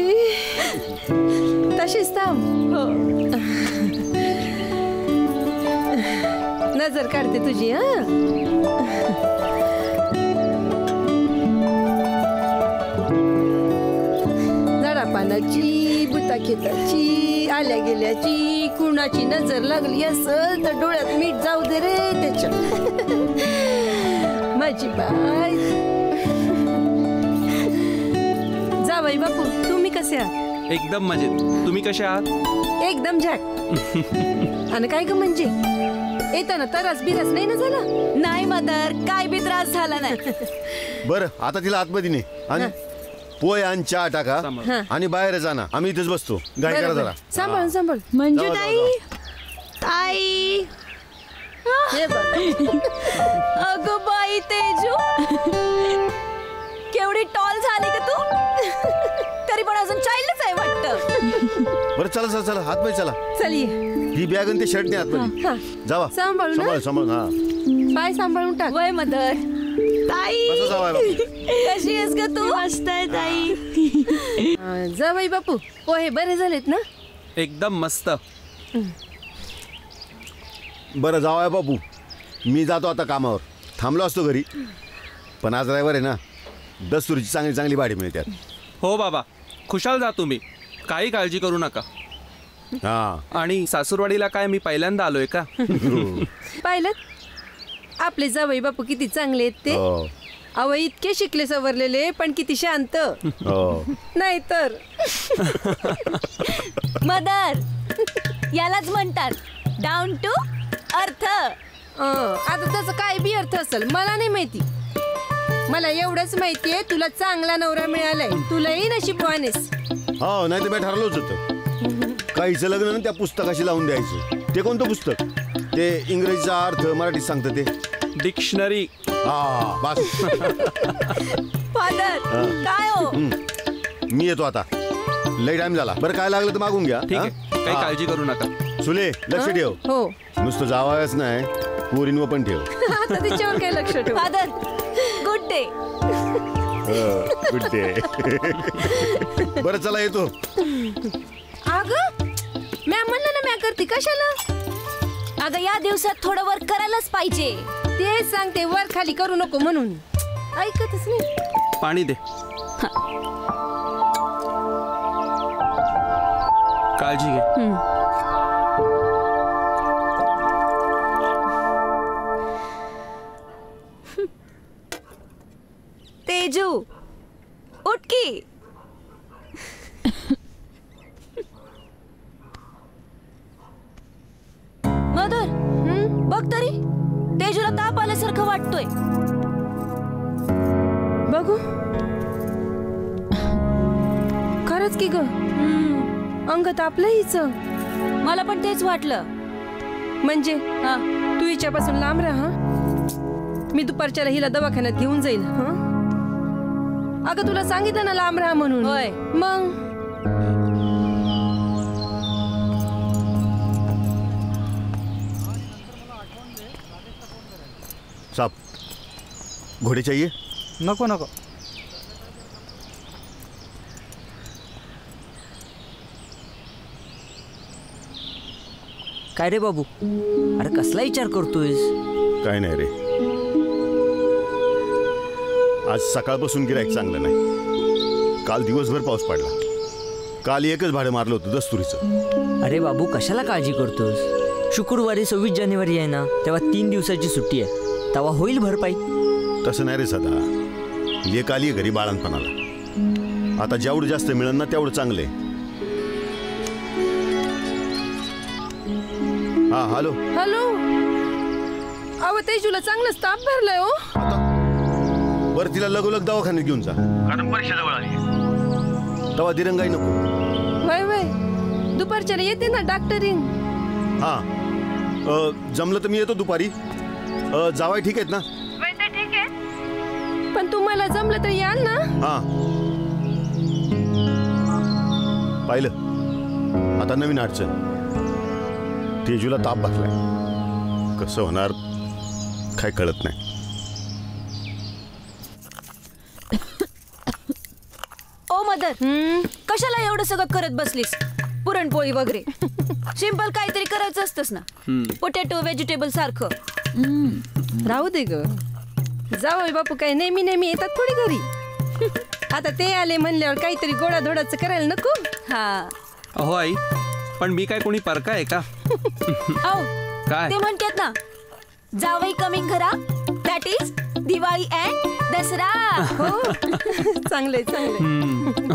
तशीच थांब. हो, नजर काढते तुझी. झाडा पानाची, बुटाखेताची, आल्या गेल्याची, कुणाची नजर लागली असल तर डोळ्यात मीठ जाऊ दे रे त्याच्या. माझी बाय. जावई बापू तुम्ही कसे आहात? एकदम मजेत. तुम्ही कसे आहात? एकदम झॅक. आणि काय ग म्हणजे येताना त्रास बिरास नाही ना झाला? नाही मदर, काय बी त्रास झाला नाही. बरं आता तिला आतमध्ये ने आणि पोय आणि चहा टाका आणि बाहेर जा ना. आम्ही इथेच बसतो. गाय करा जरा. सांभाळ सांभाळ. म्हणजे ताई ताई अगं बाई तेजू केवढी टॉल झाली का तू? तरी पण अजून चाइल्डच आहे वाटतं. बरं चला चला चला आतमध्ये चला. चलिये. ही बॅग आणि ते शर्ट ने आतमध्ये जावा. सांभाळून सांभाळ सांभाळ. हा पाय सांभाळून टाक. वय मदर. ताई बसा जावाय बापू. कशी आहेस ग तू? मस्त आहे ताई. जावई बापू पोहे बरे झालेत ना? एकदम मस्त. बरं जावाय बापू मी जातो आता कामावर. थांबलो असतो घरी पण आज रविवार आहे ना. दस्तुरीची चांगली चांगली भाडी मिळतात. हो बाबा खुशाल जा तुम्ही. काही काळजी करू नका. हा आणि सासूरवाडीला काय मी पहिल्यांदा आलोय का? पाहिलं आपले जावई बापू किती चांगले आहेत ते. अव इतके शिकले सवरलेले पण किती शांत. नाही तर मदर यालाच म्हणतात डाऊन टू अर्थ. आता त्याचा काय बी अर्थ असेल मला नाही माहिती. मला एवढंच माहितीये तुला चांगला नवरा मिळालाय. तुलाही नशीबवानेस. हो नाही तर मी ठरलोच होतं. काहीचं लग्न ना त्या पुस्तकाशी लावून द्यायचं. ते कोणतं पुस्तक? ते इंग्रजीचा अर्थ मराठीत सांगतं ते डिक्शनरी. हा बस. फादर काय हो? मी येतो आता. लई टाइम झाला. बरं काय लागलं तर मागून घ्या. ठीक आहे काही काळजी करू नका. सुले लक्ष ठेव. हो नुसतं जावायच नाही पोरींवर पण ठेव. आता तिच्यावर काय लक्ष ठेव. Father good day. Good day. बरं चला येतो. अगं मॅ म्हणलं ना मॅ करते कशाला? अगं या दिवसात थोडं वर करायलाच पाहिजे. ते सांगते वर खाली करू नको म्हणून. ऐकतच नाही. पाणी दे. काळजी घे. तेजू उठ की. मदर बघ तरी तेजूला ताप आल्यासारखं वाटतोय. बघू खरंच की ग. अंग तापलं हिच. मला पण तेच वाटलं. म्हणजे तू हिच्यापासून लांब राहा. मी दुपारच्याला हिला दवाखान्यात घेऊन जाईल. अगं तुला सांगितलं ना लांब राहा म्हणून. होय मग साहब घोड़े चाहिए? नको नको. काय रे बाबू? अरे कसला विचार करतोयस? काय नाही रे. आज सकाळपासून गिराईक चांगलं नाही. काल दिवसभर पाऊस पडला. काल एकच भाडं मारलं होतं दस्तुरीचं. अरे बाबू कशाला काळजी करतोस? शुक्रवारी 26 जानेवारी आहे ना, तेव्हा 3 दिवसाची सुट्टी आहे. तेव्हा होईल भरपाई. तसं नाही रे सदा. लेक आली घरी बाळांपणाला. आता जेवढं जास्त मिळेल ना तेवढं चांगलं आहे. हा हॅलो हॅलो. अहो तेजूला चांगलंच ताप भरलाय हो. बरं तिला लगोलग दवाखान्यात घेऊन जा. कारण परीक्षा जवळ आली. तेव्हा दिरंगाई नको. वय वय दुपारच्या येते ना डॉक्टरीन. हा जमलं तर मी येतो दुपारी. जावाय ठीक आहेत ना? ठीक आहे पण तुम्हाला जमलं तर याल ना. हा पाहिलं आता नवीन अडचण. तेजूला ताप बसलाय. कसं होणार काय कळत नाही. ओ मदर कशाला एवढं सगळं करत बसलीस? पुरणपोळी वगैरे सिंपल काहीतरी करायचं असतंस ना. पोटॅटो व्हेजिटेबल सारखं. राहू दे ग. जावई बापू काय नेहमी नेहमी येतात थोडी घरी. आता ते आले म्हणल्यावर काहीतरी गोडाधोडाचं करायला नको. हा अहो आई पण मी काय कोणी परका आहे का? आओ काय ते म्हणतात ना जावई कमिंग घरा that is Diwali and Dussehra. हो चांगले चांगले.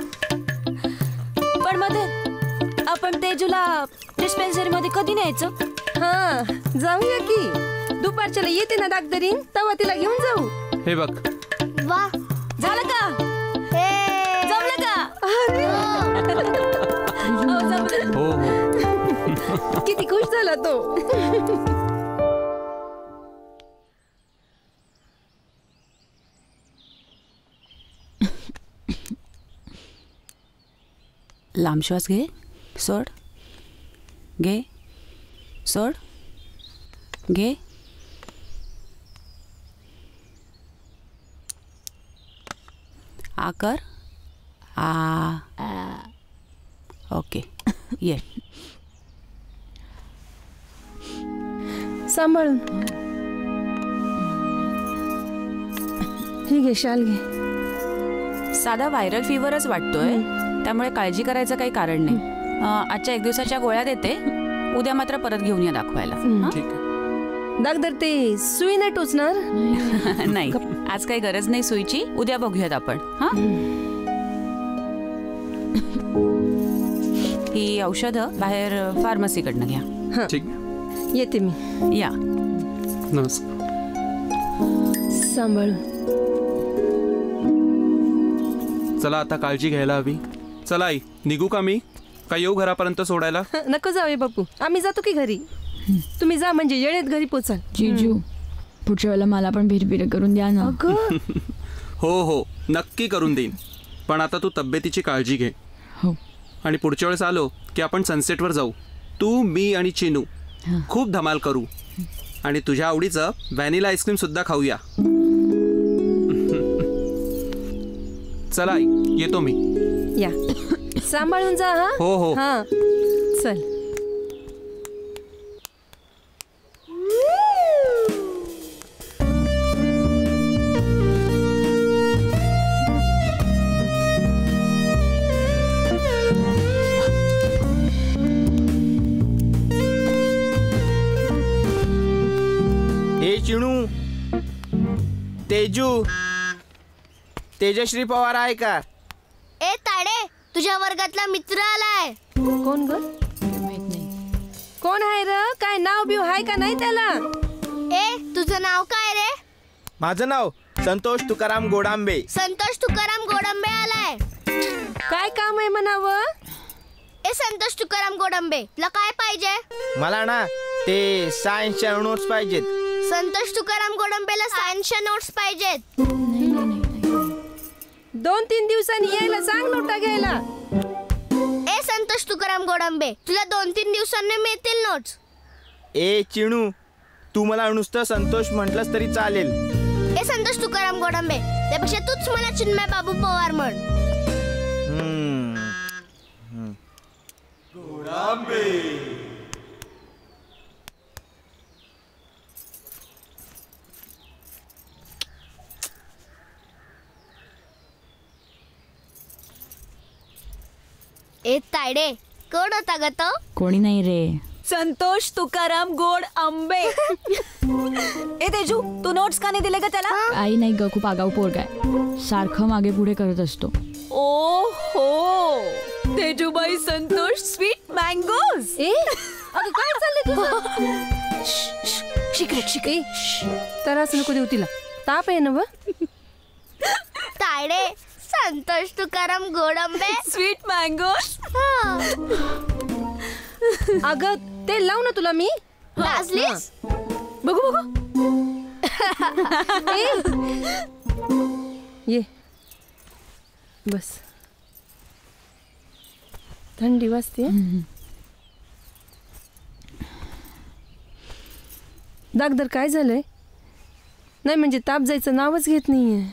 पण मदर आपण तेजूला डिस्पेन्सरी मध्ये कधी न्यायचं? हा जाऊया की. दुपारच्याला येते ना डॉक्टरीन तेव्हा तिला घेऊन जाऊ. हे बघ. वा झालं का? जमलं का? हो हो. किती खुश झाला तो. लांब श्वास घे, सोड, घे, सोड, घे. आकर आ. ओके ये. सांभाळून. ही घे शाल घे. साधा व्हायरल फीवरच वाटतोय, त्यामुळे काळजी करायचं काही कारण नाही. आजच्या 1 दिवसाच्या गोळ्या देते, उद्या मात्र परत घेऊन या दाखवायला. ठीक आहे. डॉक्टर ते सुई नाही टोचणार? नाही, आज काही गरज नाही सुईची, उद्या बघूयात आपण. हा, ही औषधं बाहेर फार्मसीकडनं घ्या. ठीक. येते मी. या. नमस्कार. सांभाळून. चला आता काळजी घ्यायला हवी. चला आई, निघू का मी? का येऊ घरापर्यंत सोडायला? नको जावे बापू, आम्ही जातो की घरी. तुम्ही जा म्हणजे येळेत घरी पोचाल. जीजू पुढच्या वेळेला मला पण भिरभिर करून द्या ना. हो हो नक्की करून देईन, पण आता तू तब्येतीची काळजी घे. हो. आणि पुढच्या वेळेस आलो की आपण सनसेटवर जाऊ. तू, मी आणि चिनू खूप धमाल करू. आणि तुझ्या आवडीचं व्हॅनिला आईस्क्रीम सुद्धा खाऊया. चला आई, येतो मी. या. सांभाळून जा. हा हो हो. हा चल. हे चिणू, तेजू, तेजश्री पवार आहे का? ए ताडे, तुझ्या वर्गातला मित्र आलाय. कोण ग? कोण आहे र? काय नाव बिव आहे का नाही त्याला? ए तुझं नाव काय रे? माझं नाव संतोष तुकाराम गोडांबे. संतोष तुकाराम गोडंबे आलाय. काय काम आहे म्हणावं? ए संतोष तुकाराम गोडंबे, तुला काय पाहिजे? मला ना ते सायन्सच्या नोट्स पाहिजेत. संतोष तुकाराम गोडंबेला सायन्सच्या नोट्स पाहिजेत. 2-3 दिवसांनी यायला सांग नोटा घ्यायला. ए संतोष तुकाराम गोडंबे, तुला 2-3 दिवसांनी मिळतील नोट्स. ए चिणू, तू मला नुसतं संतोष म्हटलंस तरी चालेल. ए संतोष तुकाराम गोडंबे, त्यापेक्षा तूच मला चिन्मय बाबू पवार म्हण. गोडांबे. ए तायडे, कोण होता ग तो? कोणी नाही रे. संतोष तुकाराम गोड आंबे. ए तेजू, तू नोट्स का नाही दिले का त्याला? आई नाही ग, खूप आगाऊ पोरगा आहे, सारखं मागे पुढे करत असतो. ओ हो, तेजूबाई संतोष स्वीट मँगोज. ए अगं काय चाललंय तुझं? Secret secret. त्रास नको देऊ तिला, ताप आहे ना व. तायडे, संतोष तुकाराम गोडंबे स्वीट मँगोज. अगं ते लाव ना तुला मी. लाजलीस? बघू बघू. ये बस. थंडी वाजते. दागदर काय झालंय? नाही म्हणजे ताप जायचं नावच घेत नाहीये.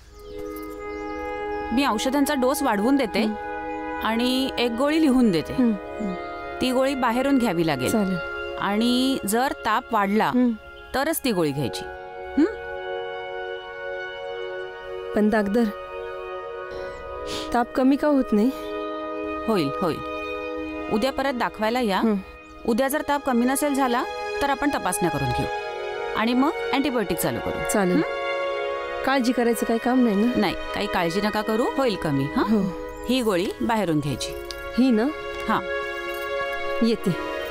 मी औषधांचा डोस वाढवून देते आणि एक गोळी लिहून देते. ती गोळी बाहेरून घ्यावी लागेल. चालेल. आणि जर ताप वाढला तरच ती गोळी घ्यायची. पण दागदर ताप कमी का होत नाही? होईल होईल. उद्या परत दाखवायला या. उद्या जर ताप कमी नसेल झाला तर आपण तपासण्या करून घेऊ. आणि मग अँटीबायोटिक चालू करू. चालेल. काळजी करायचं काही काम नाही ना? नाही, काही काळजी नका करू, होईल कमी. हा, ही गोळी बाहेरून घ्यायची. ही ना? हा, येते.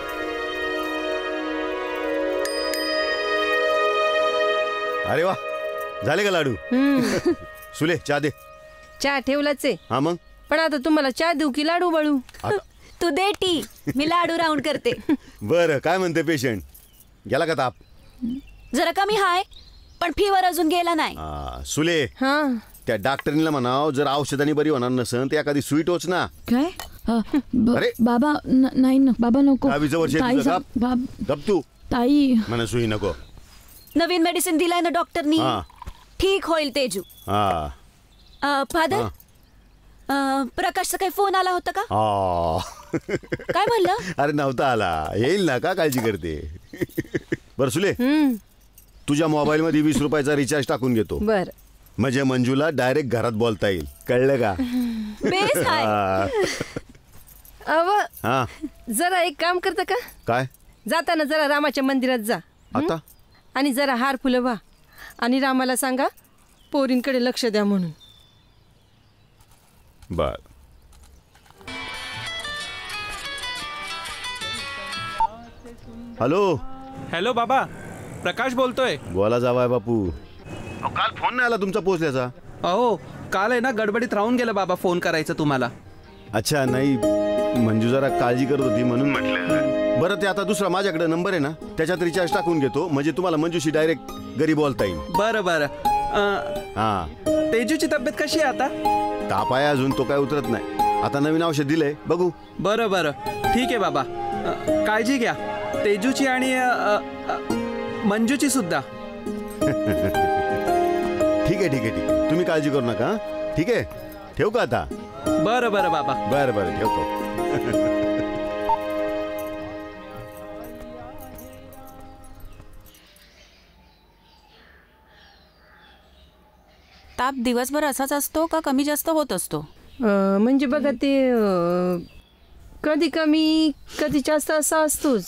अरे वा, झाले का लाडू? सुले चहा दे. चहा ठेवलाच आहे. हा मग? पण आता तुम्हाला चहा देऊ की लाडू बळू? तू दे टी, मी लाडू राऊंड करते. बरं, काय म्हणते पेशंट? गेला का ताप? जरा कमी हाय, पण फीवर अजून गेला नाही. सुले, त्या डॉक्टरनीला म्हणाव जर औषधाने बरी होणार नसेल तर एखादी सुई टोच ना. काय? बाबा नाही ना, बाबा नको. तू ताई म्हणा सुई नको. नवीन मेडिसिन दिलाय ना डॉक्टरनी, ठीक होईल तेजू. फादर, प्रकाशचा काही फोन आला होता का? काय म्हणलं? अरे नव्हता आला, येईल ना, का काळजी करते? बरं सुले, तुझ्या मोबाईल मध्ये 20 रुपयाचा रिचार्ज टाकून घेतो. बर. म्हणजे मंजूला डायरेक्ट घरात बोलता येईल, कळलं का? जरा एक काम करता का? काय? जाताना जरा रामाच्या मंदिरात जा आता, आणि जरा हार फुलं व्हा आणि रामाला सांगा पोरींकडे लक्ष द्या म्हणून. बर. हॅलो. हॅलो बाबा, प्रकाश बोलतोय. बोला जावाय बापू. काल फोन नाही आला तुमचा पोहोचल्याचा? अहो, काल आहे ना गडबडीत राहून गेलं बाबा फोन करायचं तुम्हाला. अच्छा, नाही मंजू जरा काळजी करत होती म्हणून म्हटलं. बरं, ते आता दुसरा माझ्याकडे नंबर आहे ना, त्याच्यात रिचार्ज टाकून घेतो, म्हणजे तुम्हाला मंजूशी डायरेक्ट घरी बोलता येईल. बरं बरं. तेजूची तब्येत कशी आहे आता? ताप आहे अजून, तो काय उतरत नाही. आता नवीन औषध दिलंय, बघू. बरं बरं, ठीक आहे बाबा. काळजी घ्या तेजूची आणि मंजूची सुद्धा. ठीक आहे ठीक आहे ठीक आहे, तुम्ही काळजी करू नका. ठीक आहे, ठेवू का आता? बरं बरं बाबा. बरं बरं, ठेवतो. ताप दिवसभर असाच असतो का कमी जास्त होत असतो? म्हणजे बघा, ते कधी कमी कधी जास्त असा असतोच.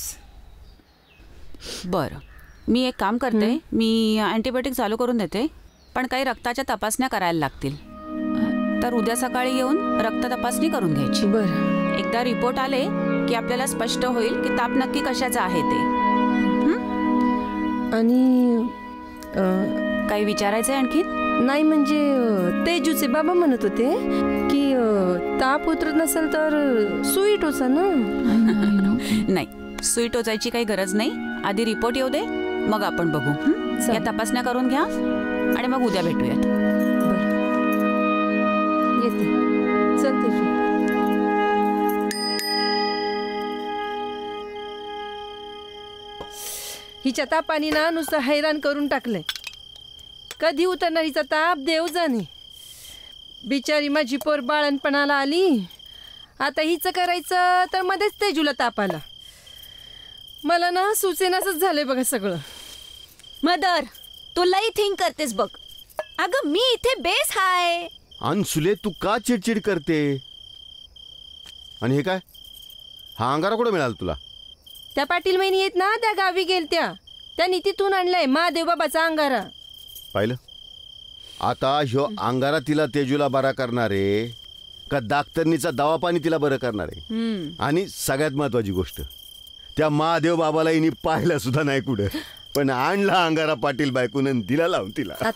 बरं, मी एक काम करते, मी अँटीबायोटिक चालू करून देते, पण काही रक्ताच्या तपासण्या करायला लागतील. तर उद्या सकाळी येऊन रक्त तपासणी करून घ्यायची. बरं. एकदा रिपोर्ट आले की आपल्याला स्पष्ट होईल की ताप नक्की कशाचा आहे ते. आणि काही विचारायचं आहे आणखी? नाही, म्हणजे तेजूचे बाबा म्हणत होते की ताप उतरत नसेल तर सुई टोचा ना. नाही, सुई टोचायची काही गरज नाही. आधी रिपोर्ट येऊ दे, मग आपण बघू. या तपासण्या करून घ्या आणि मग उद्या भेटूयात. येते. चल तेजू. हिच्या तापानी ना नुसतं हैराण करून टाकलंय. कधी उतरणार हिचा ताप देव जाणे. बिचारी माझी पोर बाळणपणाला आली, आता हिचं करायचं तर मध्येच तेजूला ताप आला. मला ना सुचेनासच झालंय बघा सगळं. मदर, तू लई थिंक करतेस बघ. अगं मी इथे बेस हाय. सुले, तू का चिडचिड करते? आणि हे काय, हा अंगारा कुठं मिळाला तुला? त्या पाटील महिनी येत ना, त्या गावी गेलत्या, त्यांनी तिथून आणलंय महादेव बाबाचा अंगारा. पाहिलं? आता ह्यो अंगारा तिला तेजूला बरा करणार आहे का डॉक्टरनीचा दवा पाणी तिला बरं करणार आहे? आणि सगळ्यात महत्वाची गोष्ट, त्या महादेव बाबाला हिनी पाहिला सुद्धा नाही कुठं, पण आणला अंगारा पाटील बायकून दिला लावून तिला.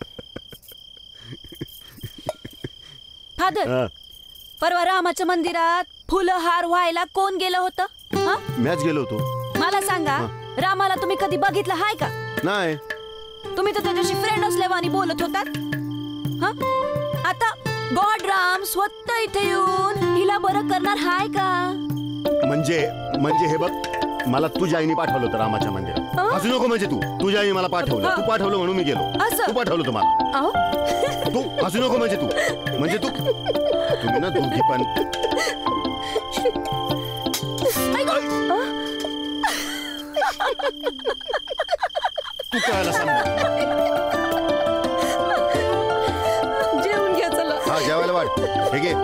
फादर, परवा रामाच्या मंदिरात फुलं हार व्हायला कोण गेलं होतं? मॅच गेलो होतो. मला सांगा, रामाला तुम्ही कधी बघितलं हाय का? नाही. तुम्ही तर त्याच्याशी फ्रेंड असल्यावानी बोलत होतात. आता गॉड राम स्वतः इथे येऊन हिला बरं करणार हाय का? म्हणजे हे बघ, मला तुझ्या आईने पाठवलं होतं रामाच्या मंदिरात. हसू नको. म्हणजे तुझ्या आईने मला पाठवलं, तू पाठवलं म्हणून मी गेलो. तू पाठवलं तुम्हाला. तू हसू नको. म्हणजे तू तुम्ही ना दोघी पण. तू कळायला सांग. जेवून घ्या चला. हा, जेवायला वाट. हे घे.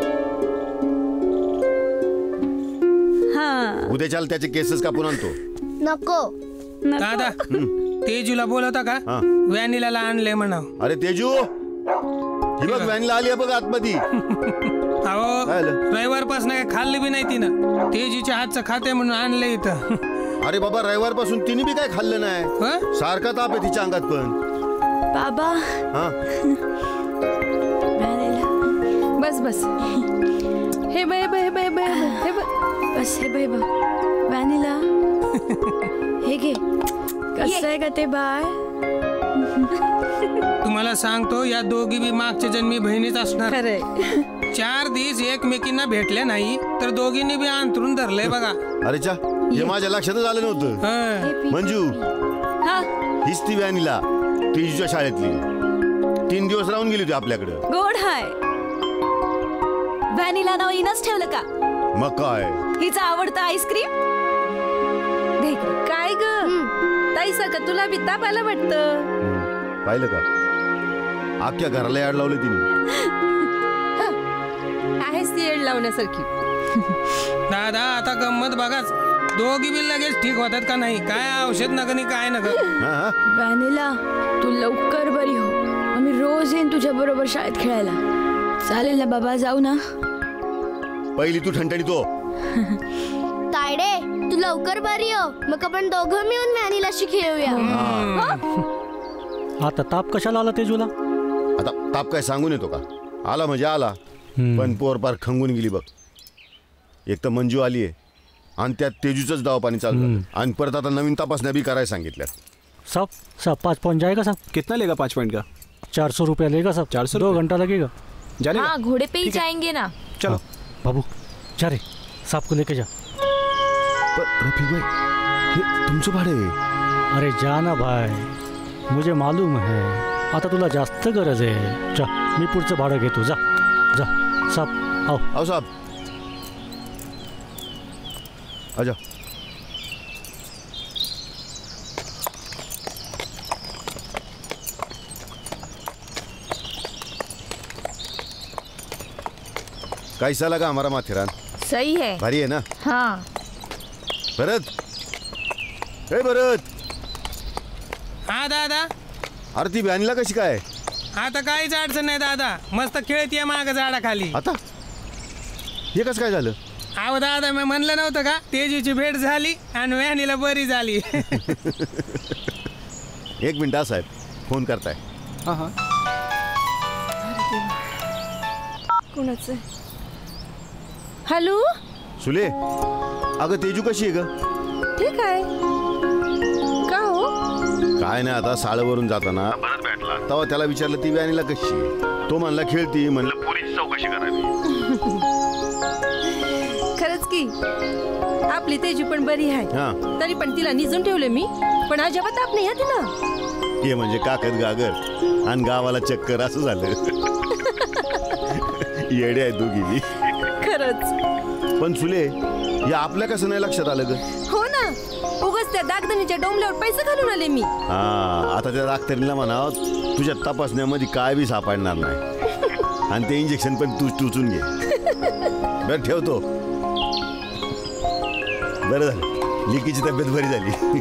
उद्या चाल त्याचे केसेस कापून आणतो. नको. दादा तेजूला बोलवता का? व्हॅनिला आणले म्हणा. अरे तेजू ही बघ व्हॅनिला आली बघ आतमध्ये. अहो रविवारपासून काय खाल्ली बी नाही तिनं. तेजूच्या हातचं खाते म्हणून आणले इथं. अरे बाबा रविवारपासून तिने बी काय खाल्लं नाही. सारखा ताप आहे तिच्या अंगात पण. बाबा बस बस हे बाय बाय बाय बाय हे बस हे बाय बा व्हॅनिला हे घे. कसं आहे का ते बाय? तुम्हाला सांगतो या दोघी बी मागच्या जन्मी बहिणीच असणार. 4 दिवस एकमेकींना भेटले नाही तर दोघींनी बी अंतरून धरलंय बघा. अरे चा हे माझ्या लक्षातच आलं नव्हतं. मंजू हीच ती व्हॅनिला तेजूच्या शाळेतली. 3 दिवस राहून गेली होती आपल्याकडे. गोड हाय. व्हॅनिला नाव इनच ठेवलं का? मग काय हिचा आवडता आईस्क्रीम. काय ग ताई सारखं तुला बी ताप आला वाटतं. पाहिलं का अख्ख्या घराला याड लावले तिने. आहेस ती येड लावण्यासारखी. दादा आता गंमत बघाच. दोघी बी लगेच ठीक होतात का नाही? काय औषध नगनी काय नग. व्हॅनिला तू लवकर बरी हो. आम्ही रोज येईन तुझ्या बरोबर शाळेत खेळायला. चालेल ना बाबा? जाऊ ना. पहिली तू ठणठणी तो. तायडे तू लवकर बरी हो. मग आपण दोघं मिळून व्हॅनिलाशी खेळूया. आता ताप कशाला आला तेजूला? आता ताप काय सांगून येतो का? आला म्हणजे आला. पण पोर पार खंगून गेली बघ. एक तर मंजू आली आहे आणि त्यात तेजूचंच दाव पाणी चाललं. आणि परत आता नवीन तपासण्या बी करायला सांगितल्या. सब 5 पॉइंट जाएगा सब. कितना लेगा 5 पॉइंट का? 400 रुपया लेगा सब. 2 घंटा लगेगा. हाँ घोड़े पे ही जाएंगे ना. चलो बाबू जा रे साहब को लेके जा. रफी भाई हे तुमचं भाडे. अरे जा ना भाई मुझे मालूम है. आता तुला जास्त गरज आहे. जा मी पुढचं भाडं घेतो. जा जा साहब आओ. आओ साहब आजा. कैसा लगा हमारा माथेरान? सही है. भारी है ना? हाँ. भरत ए भरत. हा दादा. अरे ती व्हॅनिला कशी काय? आता काहीच अडचण नाही दादा. मस्त खेळतीये माग झाडाखाली. आता हे कसं काय झालं? अहो दादा मी म्हणलं नव्हतं का तेजूची भेट झाली आणि व्हॅनिला बरी झाली. 1 मिनिट साहेब फोन करताय. कोणाचं? हॅलो सुले. अगं तेजू कशी आहे ग? ठीक आहे. का हो? काय नाही आता साळवरून जाताना परत भेटला तेव्हा त्याला विचारलं ती व्हॅनिला कशी. तो म्हणला खेळती. म्हणलं पोलीस चौकशी करावी. खरंच की आपली तेजू पण बरी आहे. तरी पण तिला निजून ठेवले मी. पण अजिबात आप नाही तिला. हे म्हणजे काकत गागर आणि गावाला चक्कर असं झालं. येडे आहे दोघी. खरंच. पण सुले हे आपल्या कसं नाही लक्षात आलं ग? हो ना उगाच त्या दागदणीच्या डोंबल्यावर पैसे घालून आले मी. आता त्या डॉक्टरीला म्हणाव तुझ्या तपासण्यामध्ये काय बी सापडणार नाही. आणि ते इंजेक्शन पण तू टुचून घे. बरं ठेवतो. बरं झालं लिकीची तब्येत बरी झाली.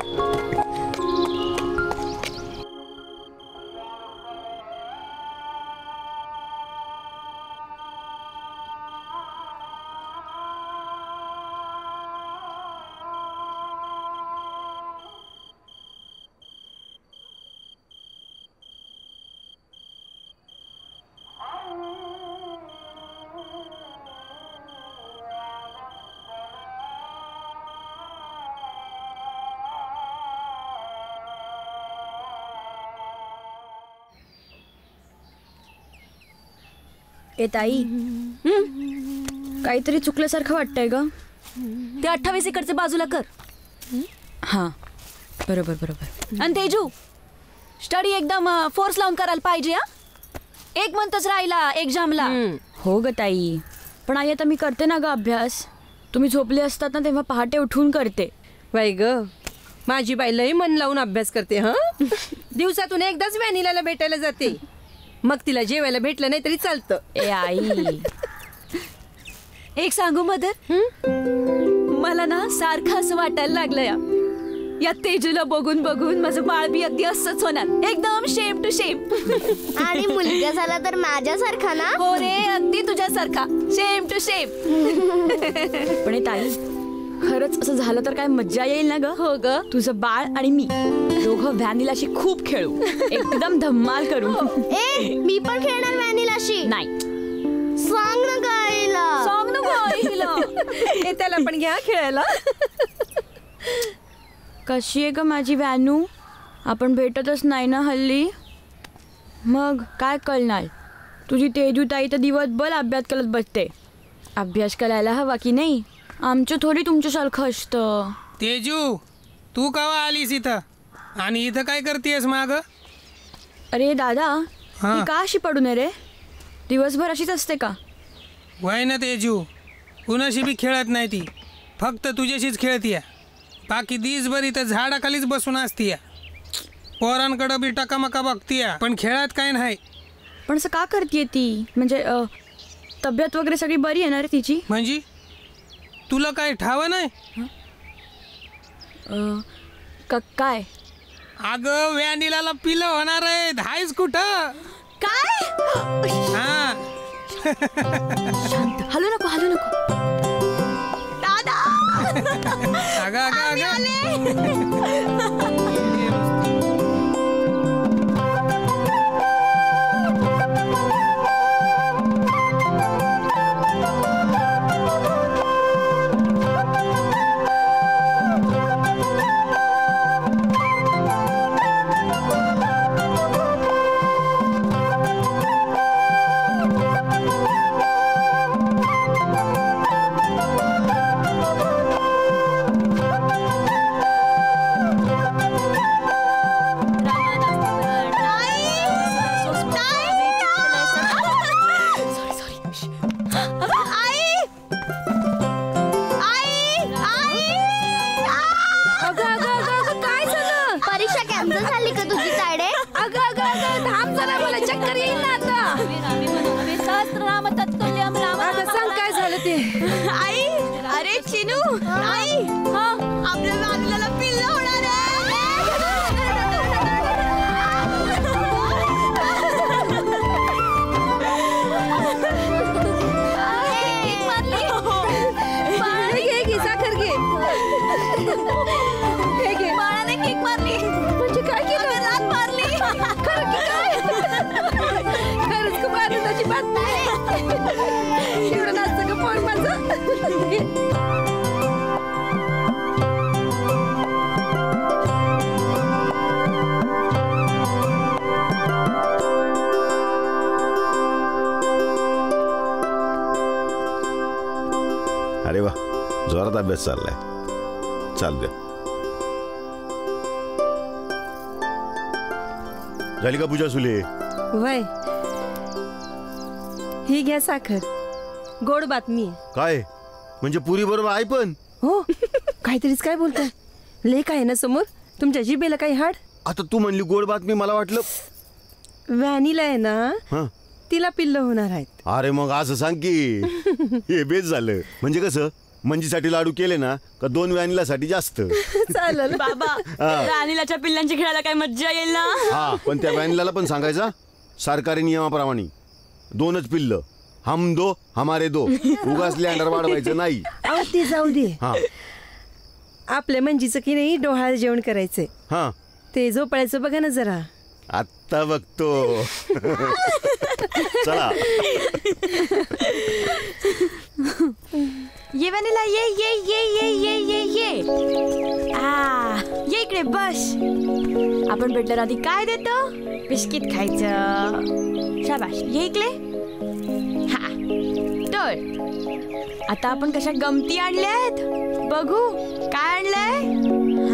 ए ताई काहीतरी चुकल्यासारखं वाटतंय ग. ते 28 एकरचे बाजूला कर. हां बरोबर बरोबर. आणि तेजू स्टडी एकदम फोर्स लावून करायला पाहिजे. हा 1 मंथच राहिला एक्झामला. हो ग ताई. पण आई आता मी करते ना ग अभ्यास. तुम्ही झोपले असतात ना तेव्हा पहाटे उठून करते. बाई ग माझी बाई लई मन लावून अभ्यास करते. दिवसातून एकदाच व्हॅनिलाला भेटायला जाते. मग तिला जेवायला भेटलं नाही तरी चालतं. ए आई एक सांगू मदर. मला ना सारखं असं वाटायला लागलंय या तेजूला बघून बघून माझं बाळ बी अगदी असंच होणार, एकदम शेम टू शेम. आणि मुलगा झाला तर माझ्यासारखा ना? हो रे, अगदी तुझ्यासारखा, शेम टू शेम. पण ताई, खरंच असं झालं तर काय मज्जा येईल ना ग. हो ग, तुझं बाळ आणि मी दोघं व्हॅनिलाशी खूप खेळू, एकदम धम्माल करू. मी पण खेळणार व्हॅनिलाशी. नाही, सांग ना गाईला. सांग ना गाईला. त्याला पण घ्या खेळायला. कशी आहे ग माझी व्हॅनू? आपण भेटतच नाही ना हल्ली. मग काय कळणार? तुझी तेजू ताई तर दिवसभर अभ्यास करत बसते. अभ्यास करायला हवा की नाही? आमचं थोडी तुमच्यासारखं असतं. तेजू, तू केव्हा आलीस इथं आणि इथं काय करतेस माग? अरे दादा, ती का अशी पडू नये रे? दिवसभर अशीच असते का? वय ना तेजू, कुणाशी बी खेळत नाही ती, फक्त तुझ्याशीच खेळतीय. बाकी दिवसभर इथं झाडाखालीच बसून असतीय. पोरांकडं बी टकामका बघतीय, पण खेळत काय नाही. पण असं का करतीये ती? म्हणजे तब्येत वगैरे सगळी बरी आहे ना रे तिची? म्हणजे तुला काय ठाव नाही? काय? अगं व्हॅनिलाला पिलं होणार आहे. धायस कुठं? काय? हा. शांत, हलू नको, हलू नको. दादा, अरे वा, जोरात अभ्यास चाललाय. चाल द्या. झाली का पूजा सुले? वय, ही घ्या साखर. गोड बातमी आहे. काय म्हणजे पुरी बरोबर आहे? पण हो, काहीतरीच काय बोलताय? लेख आहे ना समोर, तुमच्या जिभेला काही हाड? आता तू म्हणली गोड बातमी, मला वाटलं व्हॅनिला आहे ना, तिला पिल्लं होणार आहेत. अरे मग असं सांग की. हे बेस झालं. म्हणजे कसं, मंजीसाठी लाडू केले ना का 2 व्हॅनिलासाठी जास्त चालेल. बाबा, व्हॅनिलाच्या पिल्लांची खेळायला काय मज्जा येईल ना. हा, पण त्या व्हॅनिलाला पण सांगायचा सरकारी नियमाप्रमाणे 2च पिल्लं. हम दो हमारे दो. उगाच लँडर वाढवायचं नाही. अहो ते जाऊ दे. आपल्या मंजीचं की नाही डोहाळ जेवण करायचंय. हा, ते झोपाळ्याचं बघा ना जरा. आत्ता बघतो. चला. ये व्हॅनिला, ये ये ये ये ये ये ये. ये इकडे बस. आपण भेटलं राधी काय देतो? बिस्किट खायचं. शाबाश, ये इकडे. हा, तर आता आपण कशा गमती आणल्यात बघू. काय आणलंय?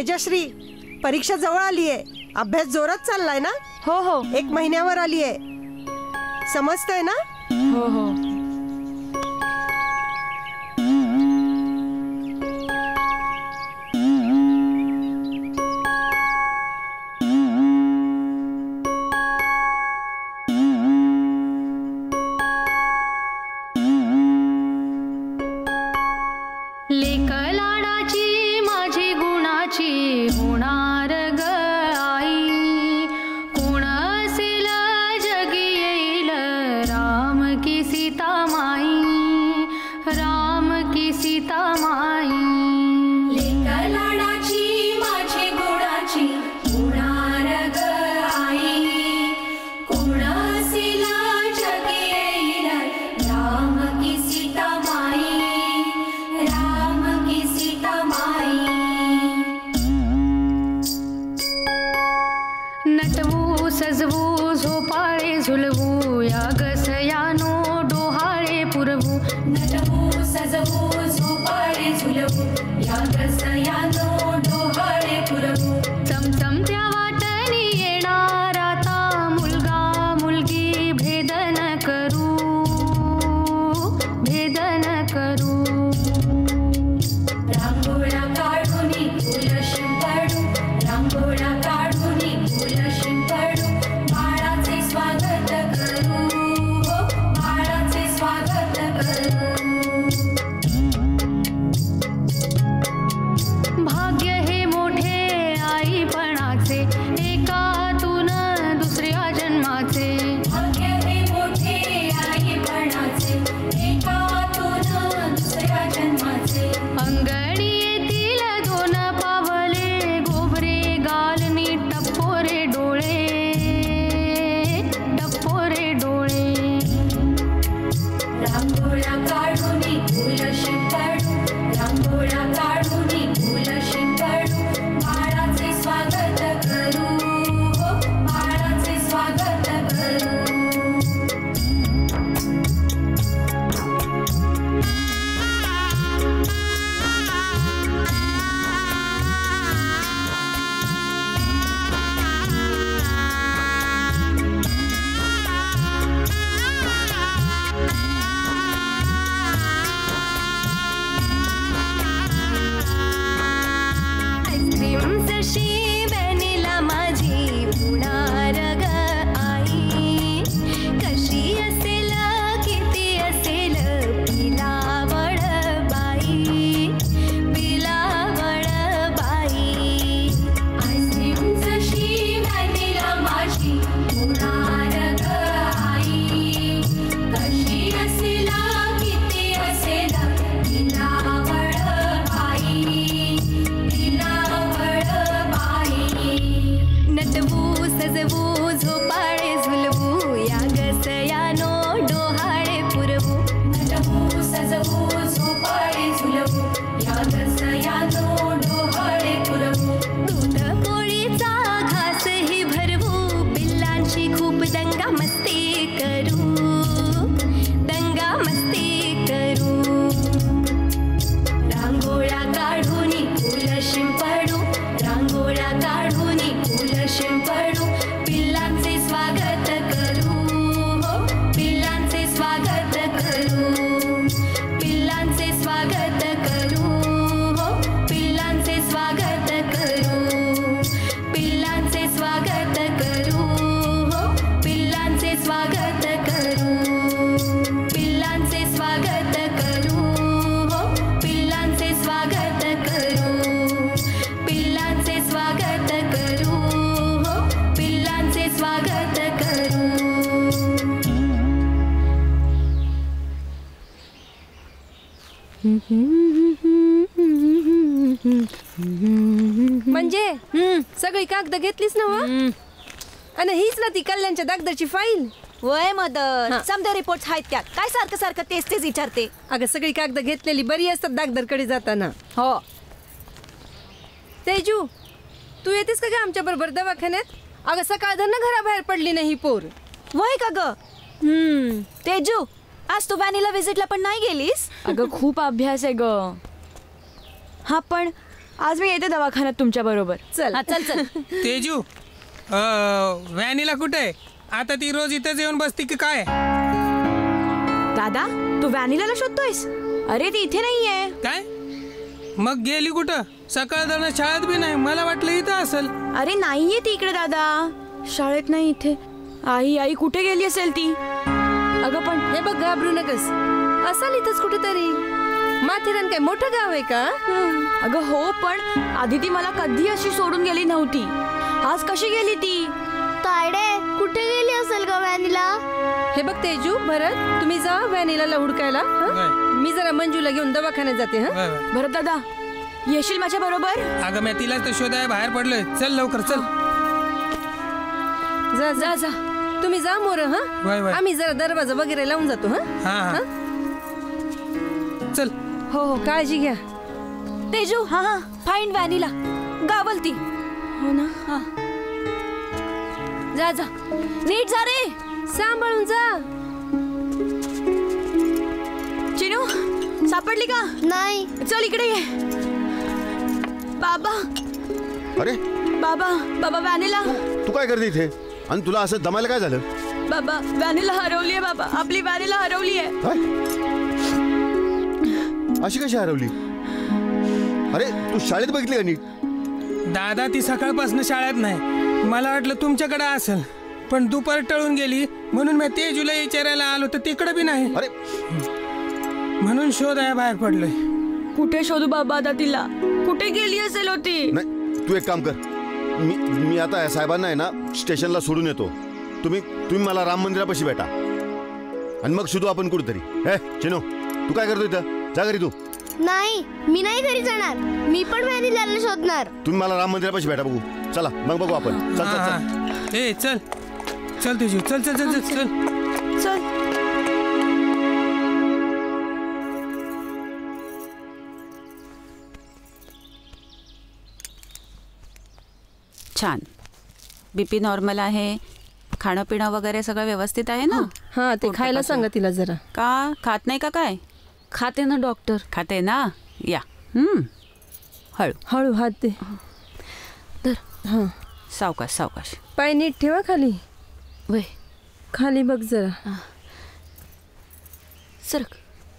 तेजश्री, परीक्षा जवळ आली आहे. अभ्यास जोरात चाललाय ना? हो हो. 1 महिन्यावर आली आहे. समजतंय ना? हो हो. म्हणजे सगळी कागद घेतलीस ना? आणि हीच ना ती कल्याणच्या दागदारची फाईल? वय मदर, समजा रिपोर्ट आहेत त्यात. काय सारखं सारखं तेच तेच विचारते? अगं सगळी कागद घेतलेली बरी असतात दागदारकडे जाताना. हो. तेजू, तू येतेस का ग आमच्या बरोबर दवाखान्यात? अगं सकाळ धन घराबाहेर पडली नाही पोर. वय का ग? तेजू, आज तू व्हॅनिला विजिटला पण नाही गेलीस? अगं खूप अभ्यास आहे ग. हा पण आज मी येते दवाखान्यात तुमच्या बरोबर. चल चल चल. तेजू व्हॅनिला कुठे? आता ती रोज इथेच येऊन बसती की काय? दादा तू व्हॅनिलाला शोधतोयस? अरे ती इथे नाहीये. काय? मग गेली कुठं? सकाळ दरम्यान शाळेत बी नाही, मला वाटलं इथं असेल. अरे नाहीये ती इकडे दादा, शाळेत नाही इथे. आई कुठे गेली असेल ती? अगं पण हे बघ, घाबरू नकस, असाल इथंच कुठेतरी. माथेरान काय मोठं गाव आहे का? अगं हो, पण आधी ती मला कधी अशी सोडून गेली नव्हती. आज कशी गेली ती? तायडे कुठे गेली असेल का व्हॅनिला? हे बघ तेजू, भरत, तुम्ही जा व्हॅनिलाला हुडकायला. मी जरा मंजूला घेऊन दवाखान्यात जाते. भरत दादा येशील माझ्या बरोबर? अगं मी तिलाच तर शोधाय बाहेर पडलोय. चल लवकर चल. जा जा जा, तुम्ही जा मोर. आम्ही जरा दरवाजा वगैरे लावून जातो. चल. हो काळजी घ्या. तेजू फाइंड व्हॅनिला, गावल ती. हो ना. जा जा, नीट जा रे, सांभाळून जा. चिनू सापडली का? नाही. चल इकडे ये. बाबा. अरे बाबा व्हॅनिला. तू काय करते इथे? आणि तुला असं दमायला काय झालं? बाबा व्हॅनिला हरवली आहे. बाबा आपली व्हॅनिला हरवली आहे. अशी कशी हरवली? अरे तू शाळेत बघितली का नीट? दादा ती सकाळपासून शाळेत नाही, मला वाटलं तुमच्याकडे असेल, पण दुपार टळून गेली म्हणून मी तेजूला विचारायला आलो तर तिकडे बी नाही. अरे म्हणून शोधाया बाहेर पडलोय. कुठे शोधू बाबा आता तिला? कुठे गेली असेल होती? नाही, तू एक काम कर, मी आता साहेबांना आहे ना स्टेशनला सोडून येतो. तुम्ही मला राम मंदिरापाशी भेटा आणि मग शोधू आपण कुठेतरी. हे चिनू, तू काय करतो इथं? जा घरी. तू नाही, मी नाही घरी जाणार. मी पण व्हॅनिलाला शोधणार. तुम्ही मला राम मंदिरापाशी भेटा. बघू, चला मग बघू आपण. चल चल चल. ए चल चल तेजू, चल चल चल चल चल. छान. बीपी नॉर्मल आहे, खाणं पिणं वगैरे सगळं व्यवस्थित आहे ना? हा, ते खायला सांगा तिला जरा. का खात नाही का काय? खाते ना डॉक्टर. खाते ना. या. हळू हळू हात दे. हां, सावकाश सावकाश. पाय नीट ठेवा खाली. वय खाली बघ जरा. सरक.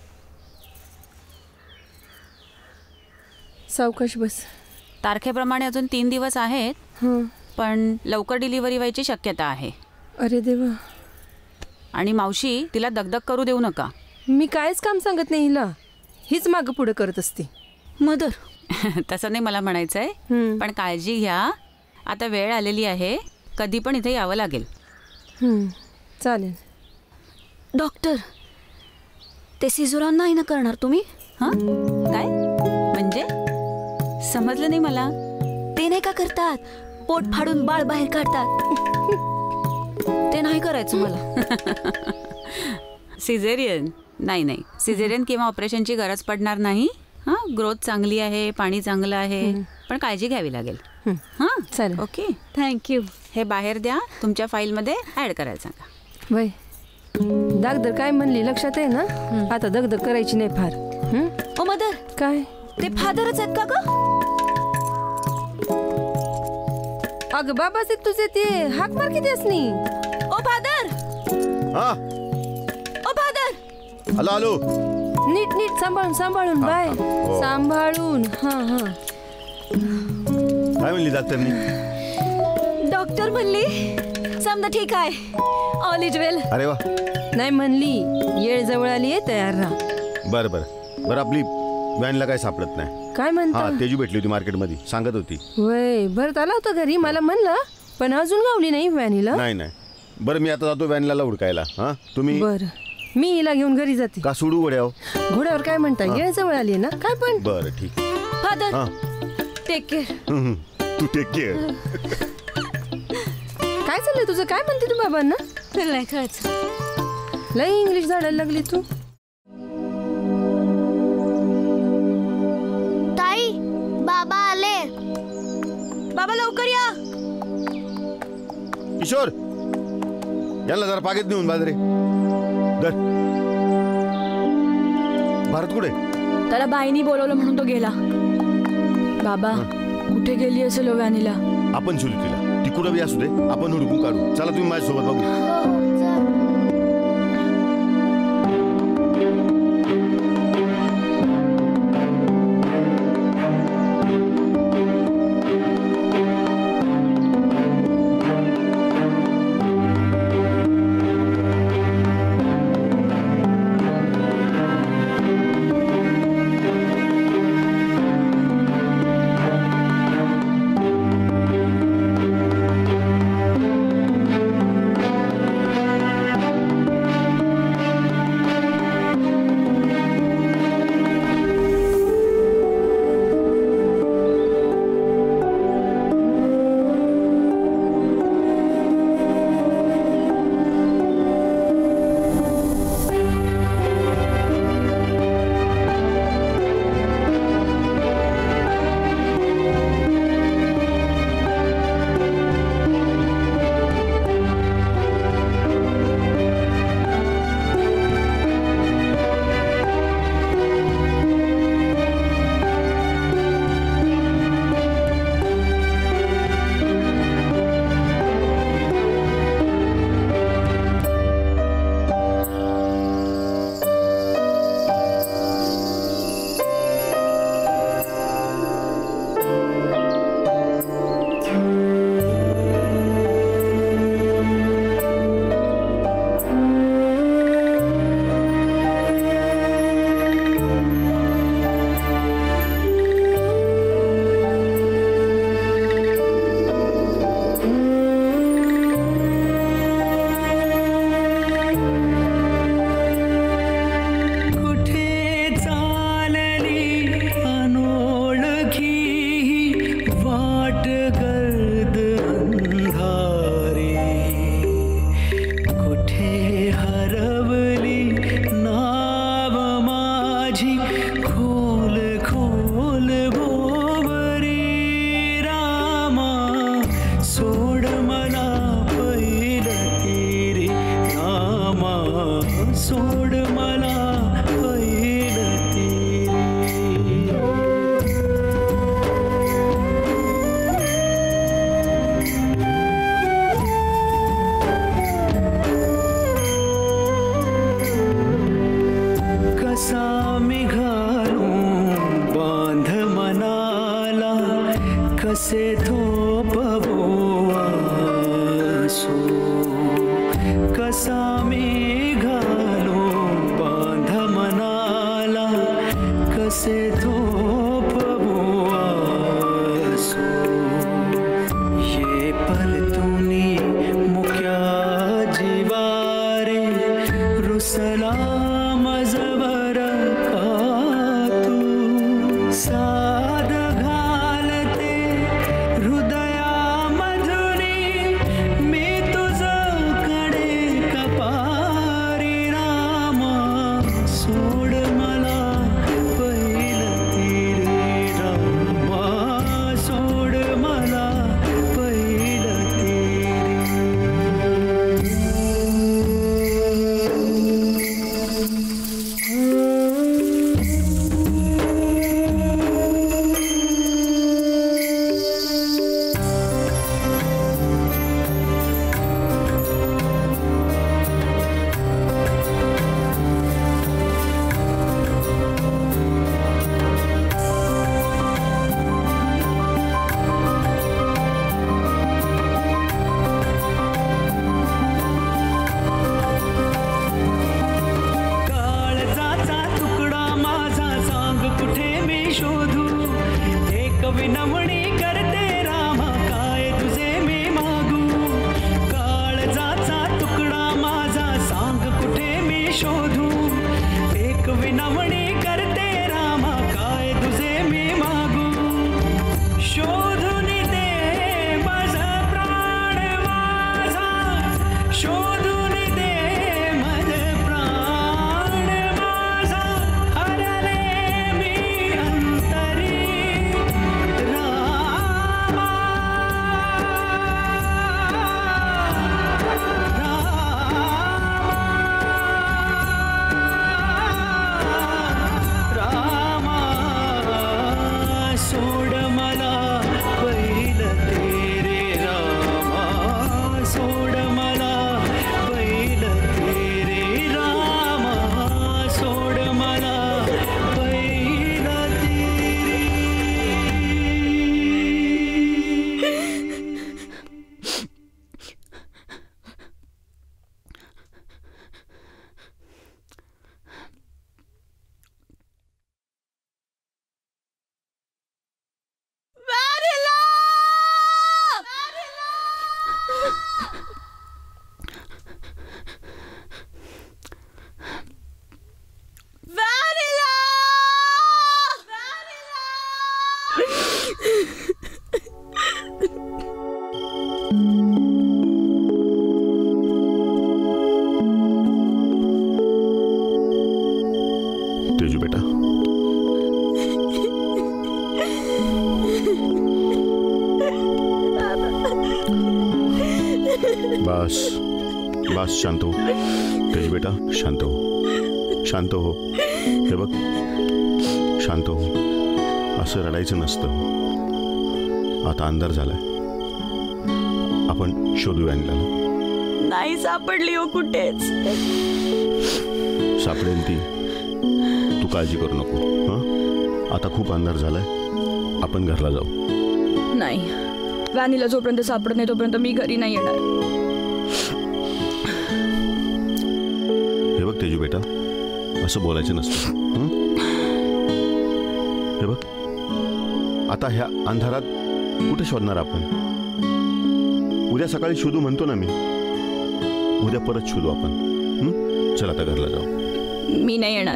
सावकाश बस. तारखेप्रमाणे अजून 3 दिवस आहेत, पण लवकर डिलिव्हरी व्हायची शक्यता आहे. अरे देवा. आणि मावशी, तिला दगदग करू देऊ नका. मी कायच काम सांगत नाही हिला, हीच मागं पुढे करत असते. मदर. तसं नाही मला म्हणायचंय, पण काळजी घ्या. आता वेळ आलेली आहे, कधी पण इथे यावं लागेल. चालेल. डॉक्टर, ते सिझोरान नाही ना करणार तुम्ही? काय म्हणजे? समजलं नाही मला. ते नाही का करतात, पोट फाडून बाळ बाहेर काढतात? ते नाही करायचं मला. सिझेरियन? नाही, सिझेरियन किंवा ऑपरेशनची गरज पडणार नाही. ग्रोथ चांगली आहे, पाणी चांगलं आहे, पण काळजी घ्यावी लागेल. चालेल. Okay, thank you. हे बाहेर द्या, तुमच्या फाईलमध्ये ऍड करायला सांगा. वय दागदर काय म्हणली लक्षात आहे ना? आता दगदग करायची नाही फार. ओ मदर, काय ते फादरच आहेत का ग? अगं बाबाच तुझे ते हाक मार किती असनी. ओ फादर. ओ फादर. Hello hello. नीट नीट सांभाळून बाय. सांभाळून. काय म्हणली डॉक्टरनी? डॉक्टर म्हणली समजा ठीक आहे, ऑल इज वेल. अरे वा. नाही म्हणली येळ जवळ आली आहे, तयार राहा. बरं आपली व्हॅनला काय सापडत नाही. काय म्हणता? तेजू भेटली होती मार्केटमध्ये, सांगत होती. वय भरत आला होता घरी, मला म्हणलं, पण अजून गावली नाही व्हॅनिला. नाही. बरं मी आता जातो व्हॅनला हुडकायला. तुम्ही? बरं मी हिला घेऊन घरी जाते. का सोडू घोड्यावर? घोड्यावर काय म्हणता, येळ जवळ आली ना काय. पण बरं ठीक. Father take care. तू टेक केअर. काय चाललंय तुझं? काय म्हणते तू बाबांना? तुला नाही कळत, लई इंग्लिश झाडायला लागली तू. ताई, बाबा आले. बाबा लवकर या. किशोर, यांना जरा पाकीट नेऊन बाजरे दर. भारत कुठे? त्याला बाईनी बोलवलं म्हणून तो गेला. बाबा कुठे गेली असेल व्हॅनिला? आपण शोधू तिला, ती कुठं बी असू दे, आपण हुडकून काढू. चला तुम्ही माझ्यासोबत बघू. तेजू बेटा, बस बस शांत हो. तेजू बेटा शांत हो, शांत हो. हे बघ शांत हो, असं रडायचं नसतं. आता अंधार झालाय, आपण शोधू व्हॅनला. नाही सापडली हो कुठेच. सापडेल ती, तू काळजी करू नको. हं, आता खूप अंधार झालाय, आपण घरला जाऊ. नाही, व्हॅनीला जोपर्यंत सापडत नाही तोपर्यंत मी घरी नाही येणार. हे बघ तेजू बेटा, असं बोलायचं नसतं. हे बघ, आता ह्या अंधारात कुठे शोधणार आपण? उद्या सकाळी शोधू म्हणतो ना मी. उद्या परत शोधू आपण. चल आता घरला जाऊ. मी नाही येणार.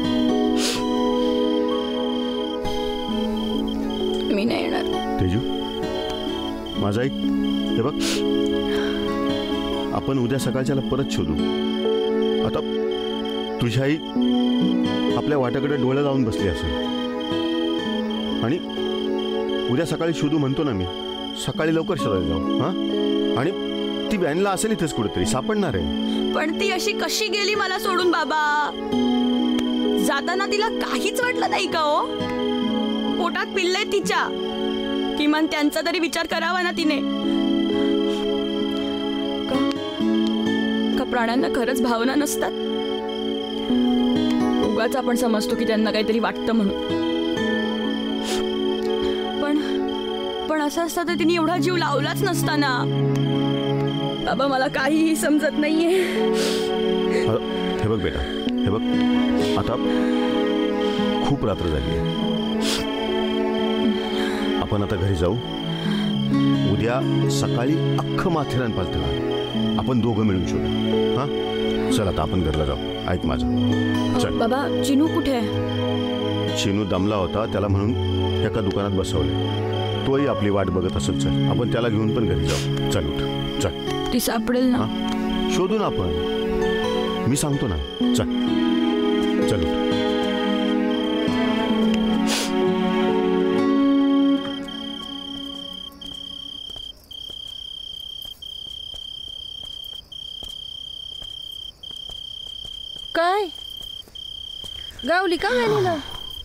मी नाही येणार. तेजू माझा ऐक. हे बघ, आपण उद्या सकाळच्याला परत शोधू. आता तुझी आई आपल्या वाट्याकडे डोळे लावून बसली असेल आणि उद्या सकाळी शोधू म्हणतो ना मी. सकाळी लवकर शोधायला जाऊ. हां, आणि ती व्हॅनला असेल इथेच कुठेतरी, सापडणार आहे. पण ती अशी कशी गेली मला सोडून बाबा? जाताना तिला काहीच वाटलं नाही का हो? पोटात पिल्लंय तिच्या, किमान त्यांचा तरी विचार करावा ना तिने. का प्राण्यांना खरंच भावना नसतात? उगाच आपण समजतो की त्यांना काहीतरी वाटतं म्हणून. पण असं असतं तर तिने एवढा जीव लावलाच नसता ना. बाबा मला काहीही समजत नाहीये. हे बघ बेटा, हे बघ, आता खूप रात्र झाली आहे. आपण आता घरी जाऊ. उद्या सकाळी अख्खं माथेरान पालतं आपण दोघं मिळून शोधू. हां, चल आता आपण घरला जाऊ. ऐक माझं, चल. बाबा चिनू कुठे आहे? चिनू दमला होता, त्याला म्हणून एका दुकानात बसवले. तोही आपली वाट बघत असेल. चल आपण त्याला घेऊन पण घरी जाऊ. चल उठ, चल. ती सापडेल ना? शोधू ना आपण, मी सांगतो ना. चल चल उठ. काय गावली का व्हॅनीला?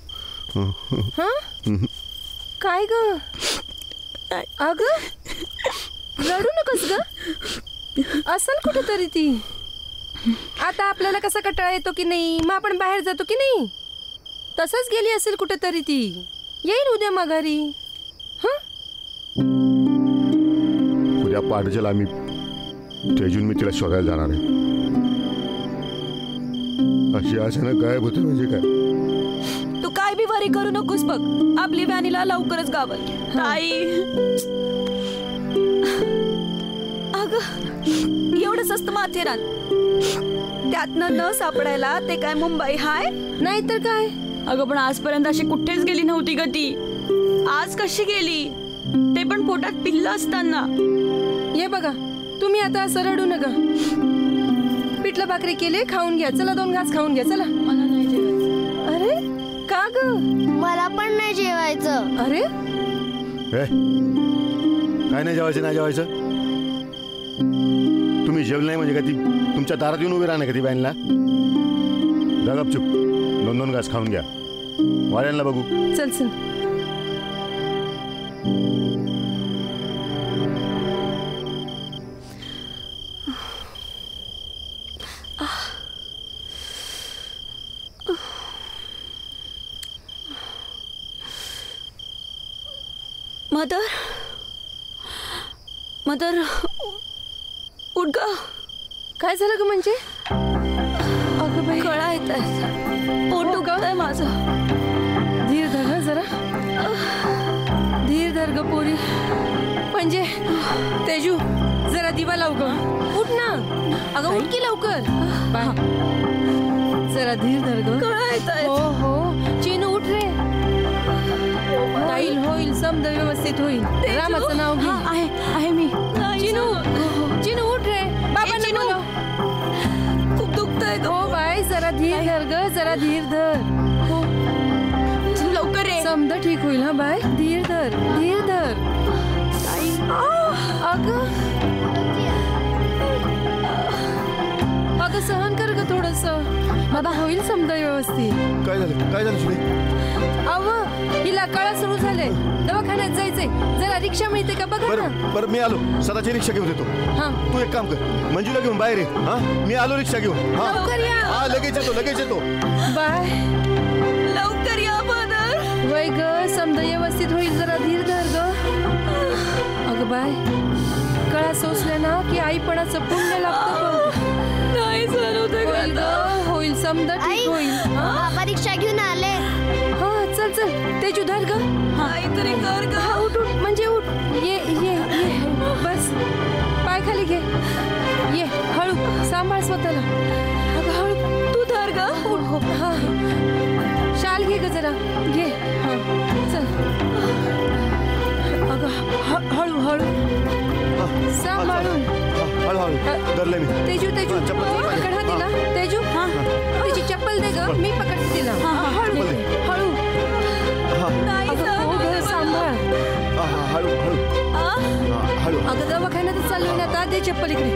काय ग? अग रडू नकोस ग. असेल कुठेतरी ती. आता आपल्याला कसा कंटाळा येतो की नाही, मग आपण बाहेर जातो की नाही, तसंच गेली असेल कुठेतरी ती. येईल उद्या माघारी. उद्या पहाटेला आम्ही तेजून मी तिला शोधायला जाणार आहे. अशी अचानक गायब होते म्हणजे काय? तू काय बी वरी करू नकोस बघ. आपली व्हॅनीला लवकरच गावल. ताई अगं एवढंच असतं माथेरान. त्यातनं न सापडायला ते काय मुंबई हाय? नाही तर काय. अगं पण आजपर्यंत अशी कुठेच गेली नव्हती ग ती. आज कशी गेली, ते पण पोटात पिल्लं असताना. ये बघा, तुम्ही आता असं रडू नका. पिठलं भाकरी केले, खाऊन घ्या. चला 2 घास खाऊन घ्या. चला. मला नाही जेवायचं. अरे का ग? मला पण नाही जेवायचं. अरे काय नाही जेवायचं? नाही जेवायचं? तुम्ही जेवलं नाही म्हणजे का ती तुमच्या दारात येऊन उभी राहणार का ती व्हॅनला? जा गपचूप, 2 घास खाऊन घ्या. वाड्यांना बघू. चल चल. मदर उठ ग. काय झालं ग? म्हणजे अगं बाई, कळा येत आहे. पोट उगवलंय माझं. धीर धर ना जरा. धीर धर ग पोरी. म्हणजे तेजू जरा जरा दिवा लाव ग. उठ ना अगं, उठ की लवकर. बाय. जरा धीर धर ग. हो हो चिनू उठ रे. होईल होईल समज व्यवस्थित होईल. रामाचं नाव घे. आहे मी. चिनू चिनू उठ रे. बाबांना बोलव. खूप दुखतंय ग. हो बाय जरा धीर धर ग. जरा धीर धर. हो लवकर रे. समजा ठीक होईल. हा बाय धीर धर. धीर धर. अगं सहन कर ग थोडस. बाबा होईल समजा व्यवस्थित. काय झालं सुने? अव हिला कळा सुरू झाले. दवाखान्यात जायचंय. जरा रिक्षा मिळते का बघा ना. बरं मी आलो. स्वतःची रिक्षा घेऊन येतो. हा तू एक काम कर, मंजूला घेऊन बाहेर ये. हा मी आलो रिक्षा घेऊन. लवकर या. हा लगेच येतो. बाय. लवकर या मदर. वय ग समजा व्यवस्थित होईल. जरा धीर धर ग. अगं बाय कळा सोसल्या ना की आईपणाचं पुण्य लागतं. नाही सर होईल समजा ठीक होईल. बाबा रिक्षा घेऊन आले. हा चल तेजू धर ग. काहीतरी कर ग. हा उठ म्हणजे उठ. ये बस पाय खाली घे. ये हळू सांभाळ स्वतःला. अगं हळू तू धर ग. उठ. हा शाल घे ग जरा घे. हा चल. अगं हळू सांभाळून. हळू धरले मी. तेजू पकड हा तिला. तेजू तिची चप्पल दे ग. मी पकडते तिला. हळू सांभाळ. हळू. अगं दवाखान्यातच चाललोय ना आता. दे चप्पल इकडे.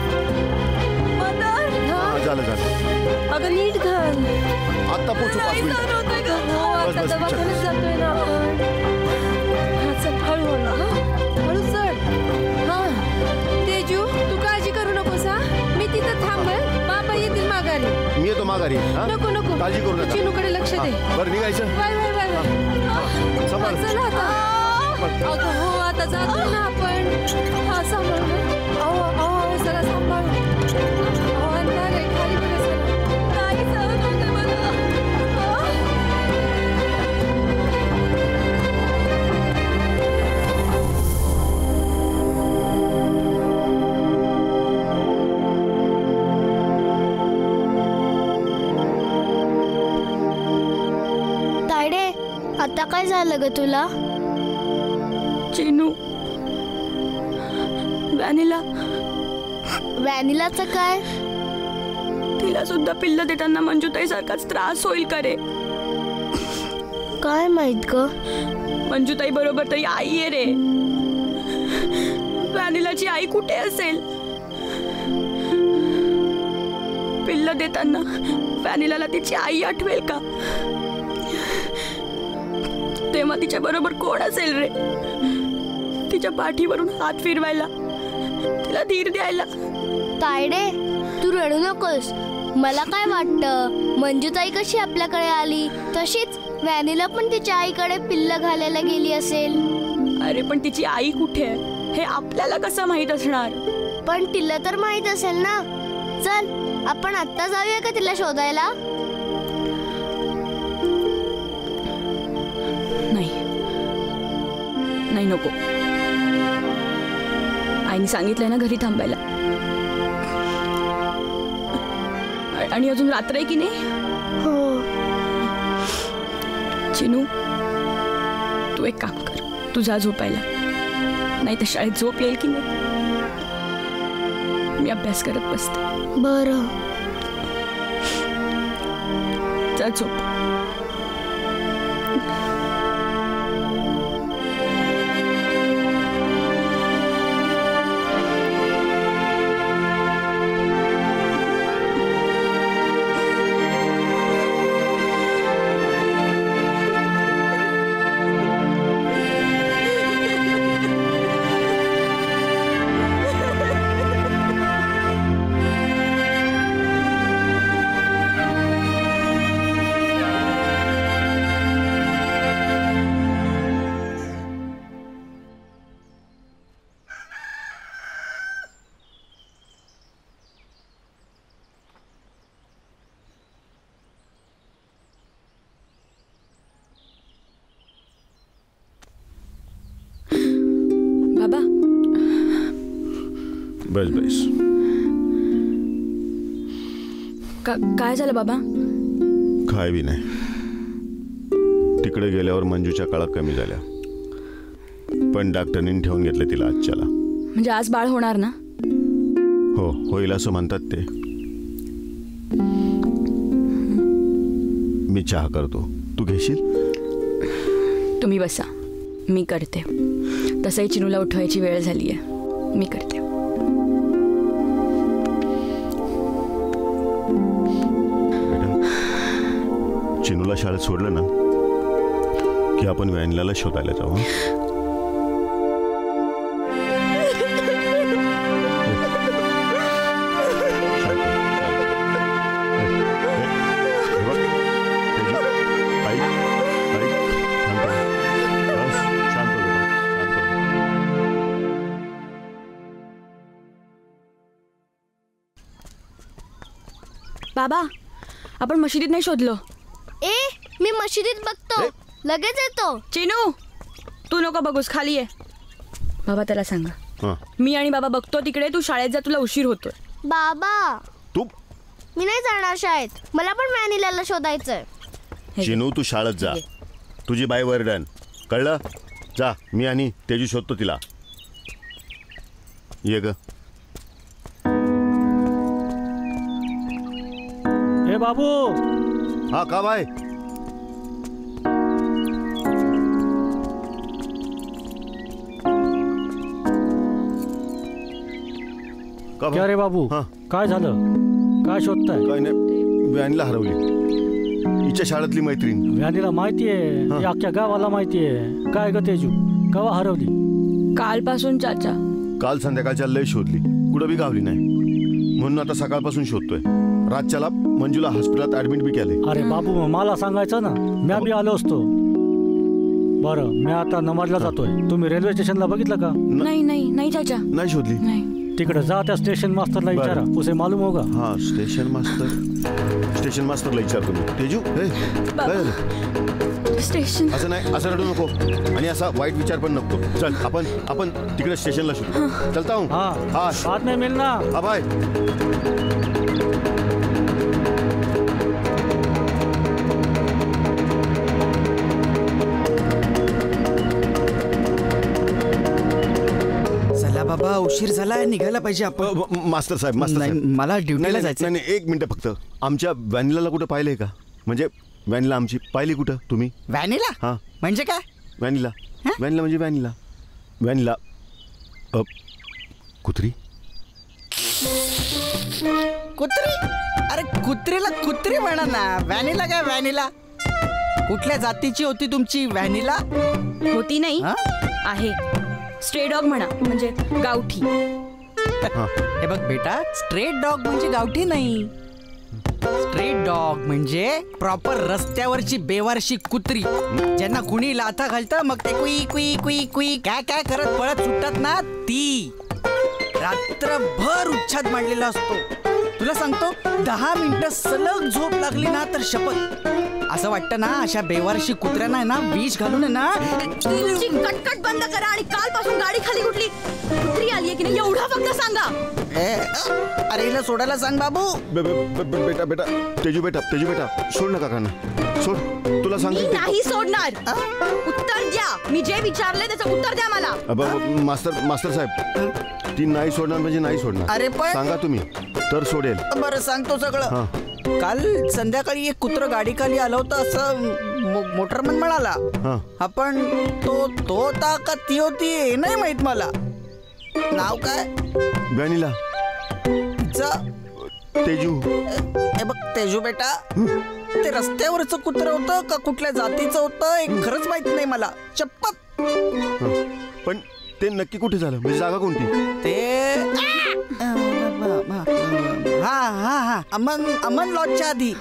झालं अगं नीट घाल. आता पोचू 5 मिनिट. हो आता दवाखान्यात जातोय ना आपण. हा चल हळू चढ. हा तेजू तू काळजी करू नकोस. हा मी तिथं थांबल. बाबा येतील माघारी. मी येतो माघारी. नको काळजी करू नका. चिनूकडे लक्ष दे. बरं निघायचं. बाय सांभाळ. चला आता. अगं हो आता जातोय ना आपण. हा सांभाळ. अहो जरा सांभाळ. अंधार आहे खाली बघा जरा. नाही सहन होते मला. तायडे आता काय झालं ग तुला? चिनू व्हॅनिलाचं काय? तिला सुद्धा पिल्ल देताना मंजुताई सारखाच त्रास होईल का रे? काय माहित ग. मंजुताई बरोबर तरी आई आहे रे. व्हॅनिलाची आई कुठे असेल? पिल्ल देताना व्हॅनिलाला तिची आई आठवेल का? तेव्हा तिच्या बरोबर कोण असेल रे? तिच्या पाठीवरून हात फिरवायला, तिला धीर द्यायला. तायडे तू रडू नकोस. मला काय वाटतं, मंजुताई कशी आपल्याकडे आली तशीच व्हॅनिला पण तिच्या आईकडे पिल्ल घालायला गेली असेल. अरे पण तिची आई कुठे आहे हे आपल्याला कसं माहित असणार? पण तिला तर माहित असेल ना. चल आपण आत्ता जाऊया का तिला शोधायला? नाही नको. आईने सांगितलंय ना घरी थांबायला. आणि अजून रात्र आहे की नाही? हो. चिनू तू एक काम कर, तू जा झोपायला. नाही तर शाळेत झोप येईल की नाही. मी अभ्यास करत बसते. बरं जा झोप. बस बस. काय झालं बाबा? काय बी नाही. तिकडे गेल्यावर मंजूच्या काळा कमी झाल्या, पण डॉक्टरनी ठेवून घेतलं तिला आजच्याला. म्हणजे आज बाळ होणार ना? हो, होईल असं म्हणतात ते. मी चहा करतो, तू घेशील? तुम्ही बसा, मी करते. तसंही चिनूला उठवायची वेळ झाली आहे, मी करते. चिनूला शाळेत सोडलं ना की आपण व्हॅनिलाला शोधायला जाऊ. बाबा, आपण मशिदीत नाही शोधलो. मी मशिदीत बघतो, लगेच येतो. चिनू, तू नको बघूस, खाली ये. बाबा त्याला सांगा, मी आणि बाबा बघतो तिकडे, तू शाळेत जा, तुला उशीर होतोय. बाबा तू? मी नाही जाणार शाळेत, मला पण व्हॅनिलाला शोधायचंय. चिनू, तू शाळेत जा, तुझी बाई वरडन, कळलं? जा, मी आणि तेजू शोधतो तिला. ये ग. ए बाबू. हा का बाय? क्या रे बाबू, काय झालं? काय शोधताय? काय नाही, व्हॅनला हरवली. हिच्या शाळेतली मैत्रीण. व्हॅनीला माहितीये, अख्ख्या गावाला माहितीये. काय ग तेजू, केव्हा हरवली? कालपासून चाचा. काल संध्याकाळच्या लय शोधली, कुठं बी गावली नाही, म्हणून आता सकाळपासून शोधतोय. रातच्याला मंजूला हॉस्पिटलात ऍडमिट बी केले. अरे बाबू, मला सांगायचं ना, मी बी आलो असतो. बरं, मी आता नमाजला जातोय. तुम्ही रेल्वे स्टेशनला बघितलं का? नाही नाही नाही चाचा, नाही शोधली. नाही. तिकडे जा, त्या स्टेशन मास्टरला विचारा, उसे मालूम होगा. हाँ, स्टेशन मास्टरला विचारतो मी. तेजू, स्टेशन असं नाही, असं रडू नको आणि असा वाईट विचार पण नको. चल, आपण तिकडे स्टेशनला शोधू. चलता हूँ. हाँ, बाद में मिलना. हाँ बाय. बाबा, उशीर झाला, निघायला पाहिजे आपण. मास्तर साहेब, मला ड्युटीला जायचं. नाही, एक मिनिट फक्त. आमच्या व्हॅनिलाला कुठं पाहिलंय का? म्हणजे व्हॅनिला आमची पाहिली कुठं तुम्ही? व्हॅनिला? हा, म्हणजे काय? व्हॅनिला म्हणजे व्हॅनिला कुत्री. अरे कुत्रीला कुत्री म्हणा ना, व्हॅनिला काय? व्हॅनिला कुठल्या जातीची होती तुमची व्हॅनिला? होती नाही, आहे. स्ट्रे डॉग म्हणा, म्हणजे गावठी. हे बघ बेटा, स्ट्रेट डॉग म्हणजे गावठी नाही. स्ट्रेट डॉग म्हणजे प्रॉपर रस्त्यावरची बेवारशी कुत्री, ज्यांना कुणी लाथा घालतं मग ते कुई कुई कुई कुई काय काय करत पळत सुटतात ना, ती. रात्रभर उच्छाद मांडलेला असतो. तुला सांगतो, 10 मिनिटं सलग झोप लागली ना तर शपथ असं वाटतं ना, अशा बेवारशी कुत्र्यांना आहे ना विष घालून ना. तुमची कटकट बंद करा आणि कालपासून गाडी खाली कुठली कुत्री आली आहे की नाही एवढा फक्त सांगा. अरे हिला सोडायला सांग बाबू. बेटा तेजू बेटा सोड ना काकांना, सोड. तुला सांगतो नाही सोडणार. उत्तर द्या, मी जे विचारले त्याचं उत्तर द्या मला. मास्तर साहेब, ती नाही सोडणार म्हणजे नाही सोडणार. अरे पण सांगा तुम्ही तर सोडेल. बरं सांगतो सगळं. काल संध्याकाळी एक कुत्र गाडी खाली आलं होतं असं मोटरमन म्हणाला. आपण तो होता का ती होती हे नाही माहित मला. नाव काय? व्हॅनिला. तेजू. हे बघ तेजू बेटा, ते रस्त्यावरचं कुत्र होतं का कुठल्या जातीचं होतं हे खरंच माहित नाही मला, शपथ. पण ते नक्की कुठे झालं, म्हणजे जागा कोणती? ते हा अमन लॉजच्या आधी.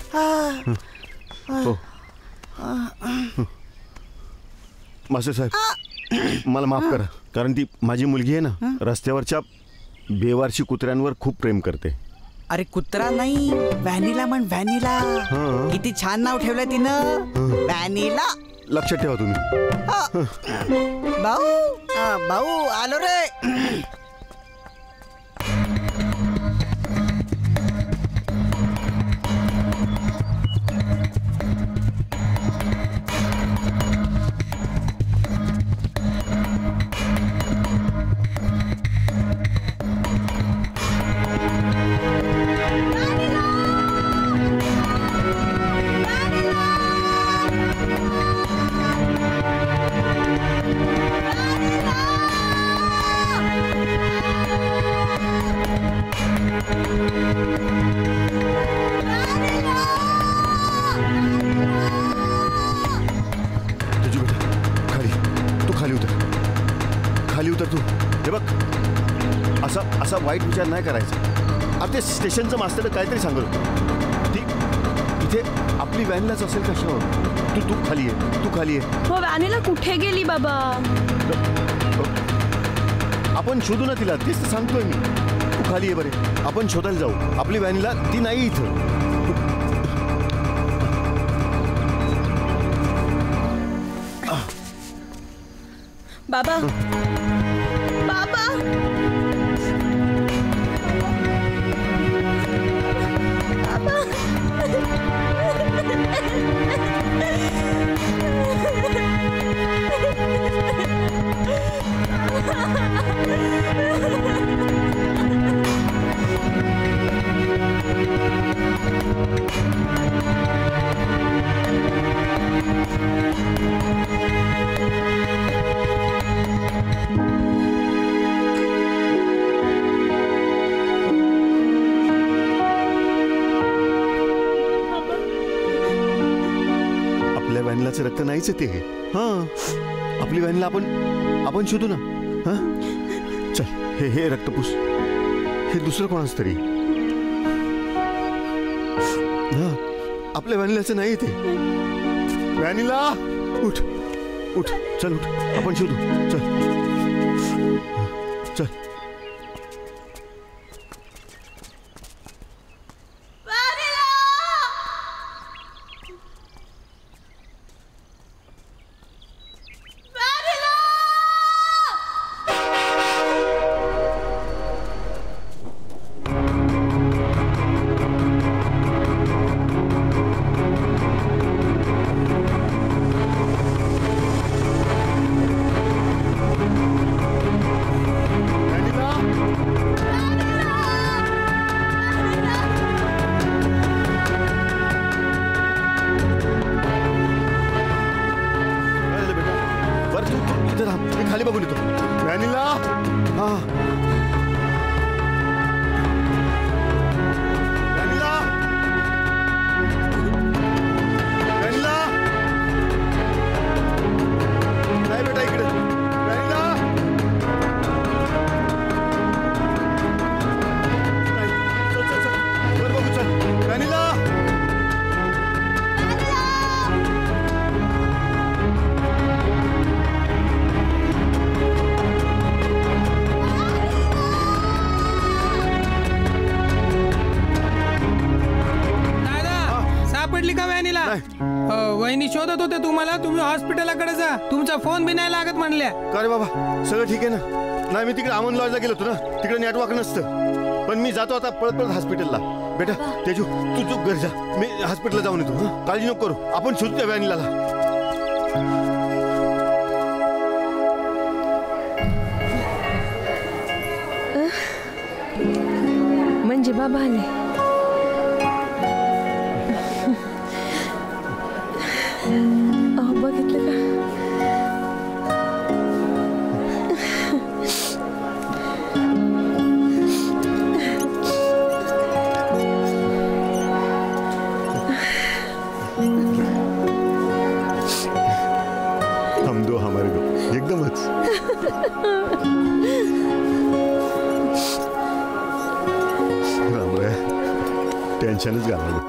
मास्टर साहेब, मला माफ करा, कारण ती माझी मुलगी आहे ना, रस्त्यावरच्या बेवारशी कुत्र्यांवर खूप प्रेम करते. अरे कुत्रा नाही, व्हॅनिला म्हण, व्हॅनिला. किती छान नाव ठेवलं तिनं, व्हॅनिला. लक्षात ठेवा तुम्ही. भाऊ आलो रे. असा वाईट विचार नाही करायचा. अरे ते स्टेशनचं मास्तर काहीतरी सांगत होतं. ती इथे आपली व्हॅनिलाच असेल कशावर. तू खाली आहे, तू खाली आहे. हो व्हॅनिला कुठे गेली बाबा? आपण शोधू ना तिला, तेच तर सांगतोय मी. तू खाली आहे बरे, आपण शोधायला जाऊ. आपली व्हॅनिला ती नाही इथं. बाबा बाबा व्हॅनिलाचं रक्त नाहीच ते. हा आपली व्हॅनिला आपण शोधू ना. हा चल, हे रक्तपूस हे दुसरं कोणाच तरी. हा आपल्या व्हॅनिलाचं नाही ते. व्हॅनिला उठ उठ, चल उठ, आपण शोधू. चल चल. खाली बघून येतो. व्हॅनिला हा व्हॅनिला व्हॅनिला नाही बेटा इकडे. व्हॅनिला नाही. चल चल चल वर बघू. चल व्हॅनिला. वहिनी शोधत होते तुम्हाला. तुम्ही हॉस्पिटलाकडे जा. तुमचा फोन बी नाही लागत म्हणल्या. का रे बाबा, सगळं ठीक आहे ना? नाही, मी तिकडे अमन लॉजला गेलो होतो ना, तिकडे नेटवर्क नसतं. पण मी जातो आता पळत पळत हॉस्पिटलला. बेटा तेजू, तू घर जा, मी हॉस्पिटलला जाऊन येतो. काळजी नको करू, आपण शोधू त्या व्हॅनिलाला. म्हणजे बाबा आले. बघितलं का? हम दो हमारे दो एकदमच. रामराय टेन्शनच घालवलं.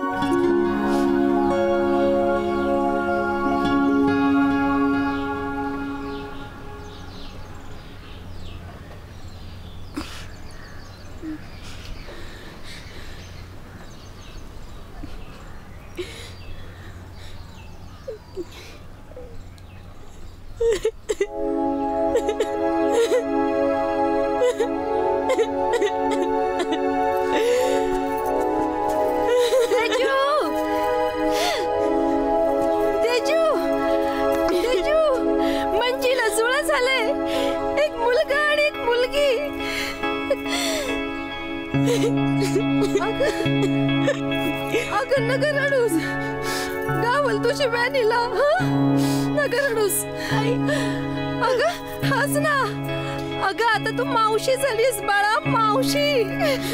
अगं नगर रडूस, गावल तुझी व्हॅनिला. नगर रडूस. अगं हस ना. अगं आता तू मावशी झालीस बाळा, मावशी.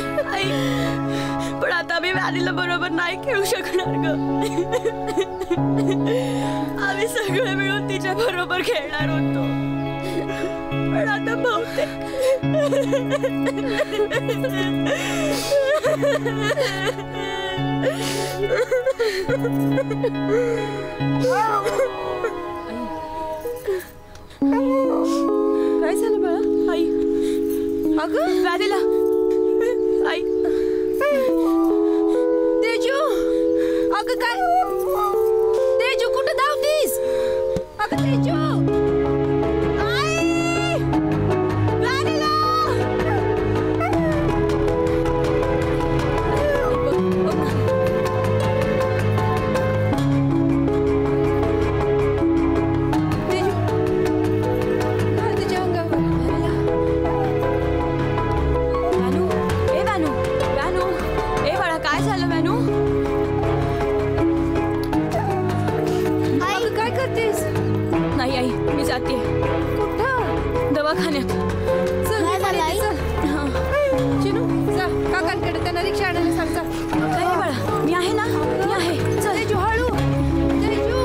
पण आता मी व्हॅनिला बरोबर नाही खेळू शकणार ग. आम्ही सगळे मिळून तिच्या बरोबर खेळणार होतो. पण आता काय झालं बाळा? आई अगं व्हॅनिला आई तेजू, अगं काय तेजू कुठं धावतीस? अगं तेजू दवाखान्यात. चिनू जा काकांकडे, त्यांना रिक्षा आणायला सांग. काय बाळा, मी आहे ना, मी आहे. चल तेजू हळू. तेजू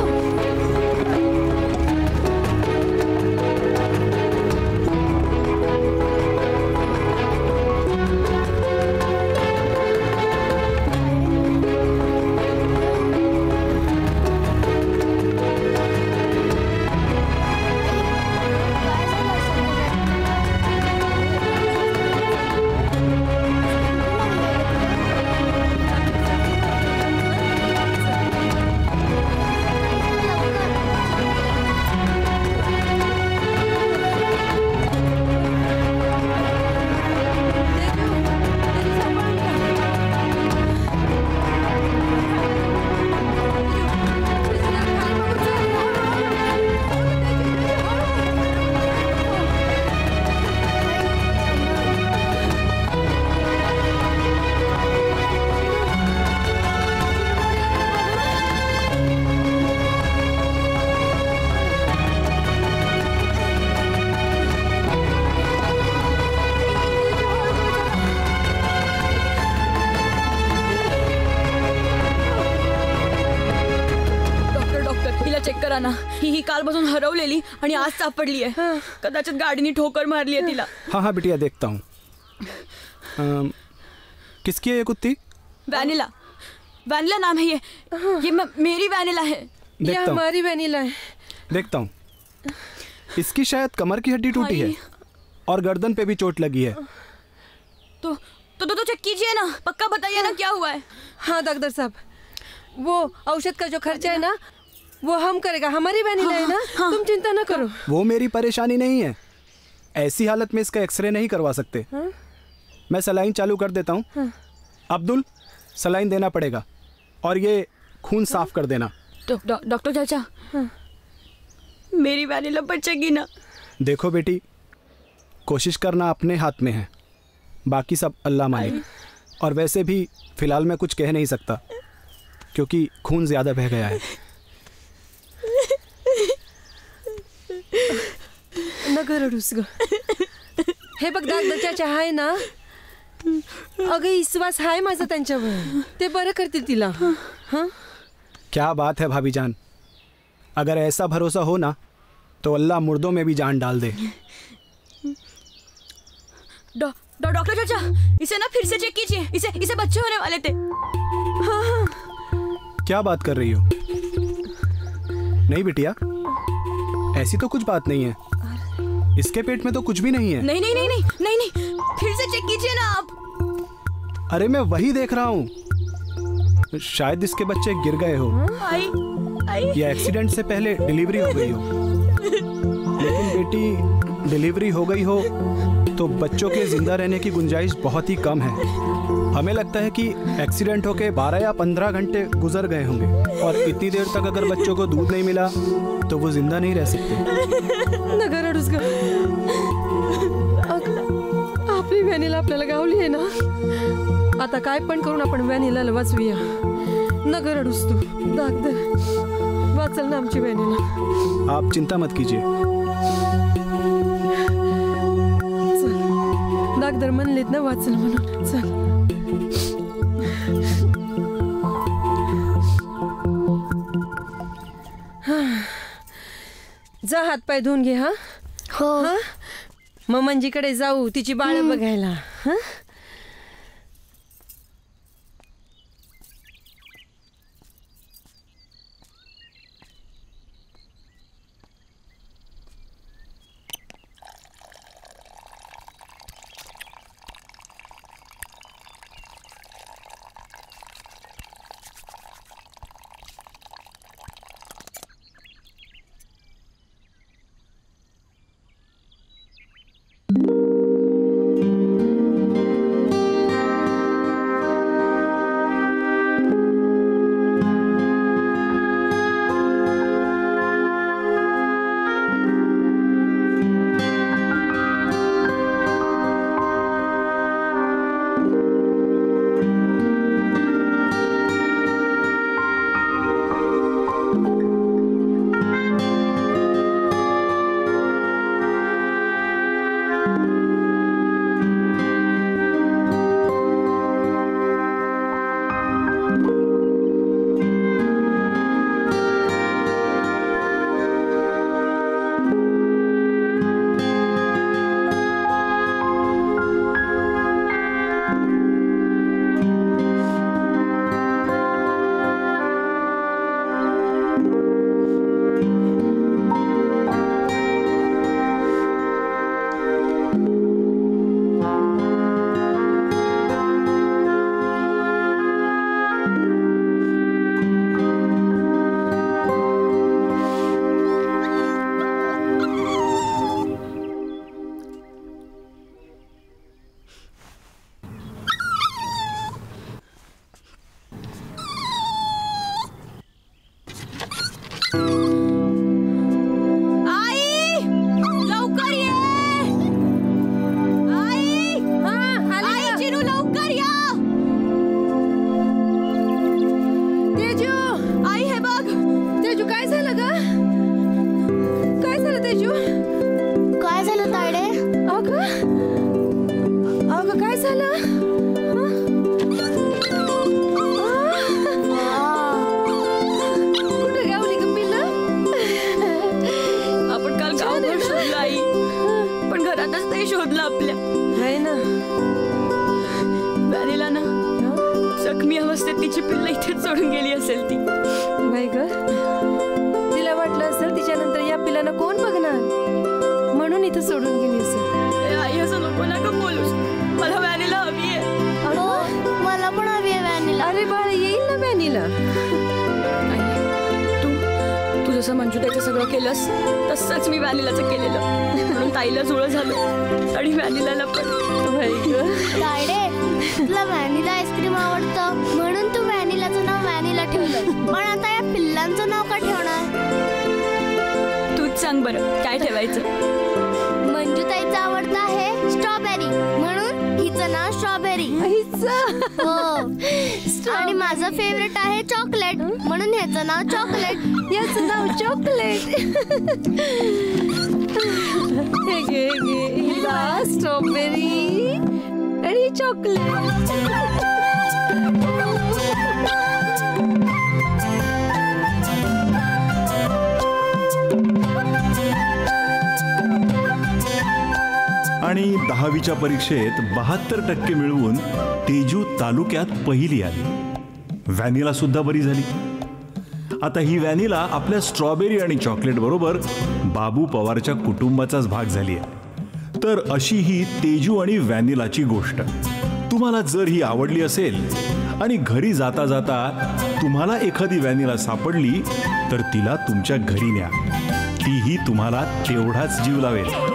ही कालपासून हरवलेली आणि आज सापडली आहे. कदाचित गाडीने ठोकर मारली आहे तिला. हाँ हाँ बिटिया देखता हूँ. किसकी है ये कुत्ती? वैनिला. वैनिला नाम है ये मेरी वैनिला है. ये हमारी वैनिला है. देखता हूँ. इसकी शायद कमर की हड्डी टूटी है और गर्दन पे भी चोट लगी है. तो चेक कीजिए ना, पक्का बताइए ना क्या हुआ है. हाँ डॉक्टर साहब, वो औषध का जो खर्चा है ना वो हम करेगा. हमारी वैनिला है ना, तुम चिंता ना करो. वो मेरी परेशानी नहीं है. ऐसी हालत में इसका एक्सरे नहीं करवा सकते. मैं सलाइन चालू कर देता हूँ. अब्दुल, सलाइन देना पड़ेगा और ये खून साफ कर देना. डॉक्टर चाचा, मेरी वैनिला बचेगी ना? देखो बेटी, कोशिश करना अपने हाथ में है, बाकी सब अल्लाह मालिक. और वैसे भी फिलहाल मैं कुछ कह नहीं सकता क्योंकि खून ज़्यादा बह गया है. नगर रडूस ग. हे बघ डॉक्टर चाचा आहे ना, अगं विश्वास आहे माझा त्यांच्यावर. ते बरं करतील तिला. हाँ क्या बात है भाभी जान. अगर ऐसा भरोसा हो ना तो अल्लाह मुर्दों में भी जान डाल दे. डॉक्टर चाचा, इसे ना फिर से चेक कीजिए. इसे बच्चे होने वाले थे. हाँ. क्या बात कर रही हो? नहीं बिटिया, ऐसी तो कुछ बात नहीं है. इसके पेट में तो कुछ भी नहीं है. नहीं, फिर से चेक कीजिए ना आप. अरे मैं वही देख रहा हूँ. शायद इसके बच्चे गिर गए हो या एक्सीडेंट से पहले डिलीवरी हो गई हो. लेकिन बेटी, डिलीवरी हो गई हो तो बच्चों के जिंदा रहने की गुंजाइश बहुत ही कम है. हमें लगता है कि एक्सीडेंट होके 12 या 15 घंटे गुजर गए होंगे और इतनी देर तक अगर बच्चों को दूध नहीं मिला तो वो जिंदा नहीं रह सकते. नगर रडूस ग. आपली वॅनिला आपल्याला गावली आहे ना. आता काय पण करून आपण वॅनिलाला वाचवूया. नगर रडूस तू. डॉक्टर वाचल ना आमची वॅनिला. आप चिंता मत कीजिए. डॉक्टर म्हणलेत ना वाचल म्हणून. चल. जा हात पाय धुवून घे. हा हो. मग मंजीकडे जाऊ तिची बाळ बघायला. हं? आणि 10वीच्या परीक्षेत 72% मिळवून तेजू तालुक्यात पहिली आली. व्हॅनिला सुद्धा बरी झाली. आता ही व्हॅनिला आपल्या स्ट्रॉबेरी आणि चॉकलेट बरोबर बाबू पवारच्या कुटुंबाचाच भाग झाली आहे. तर अशी ही तेजू आणि व्हॅनिलाची गोष्ट. तुम्हाला जर ही आवडली असेल आणि घरी जाता जाता तुम्हाला एखादी व्हॅनिला सापडली तर तिला तुमच्या घरी न्या. तीही तुम्हाला तेवढाच जीव लावेल.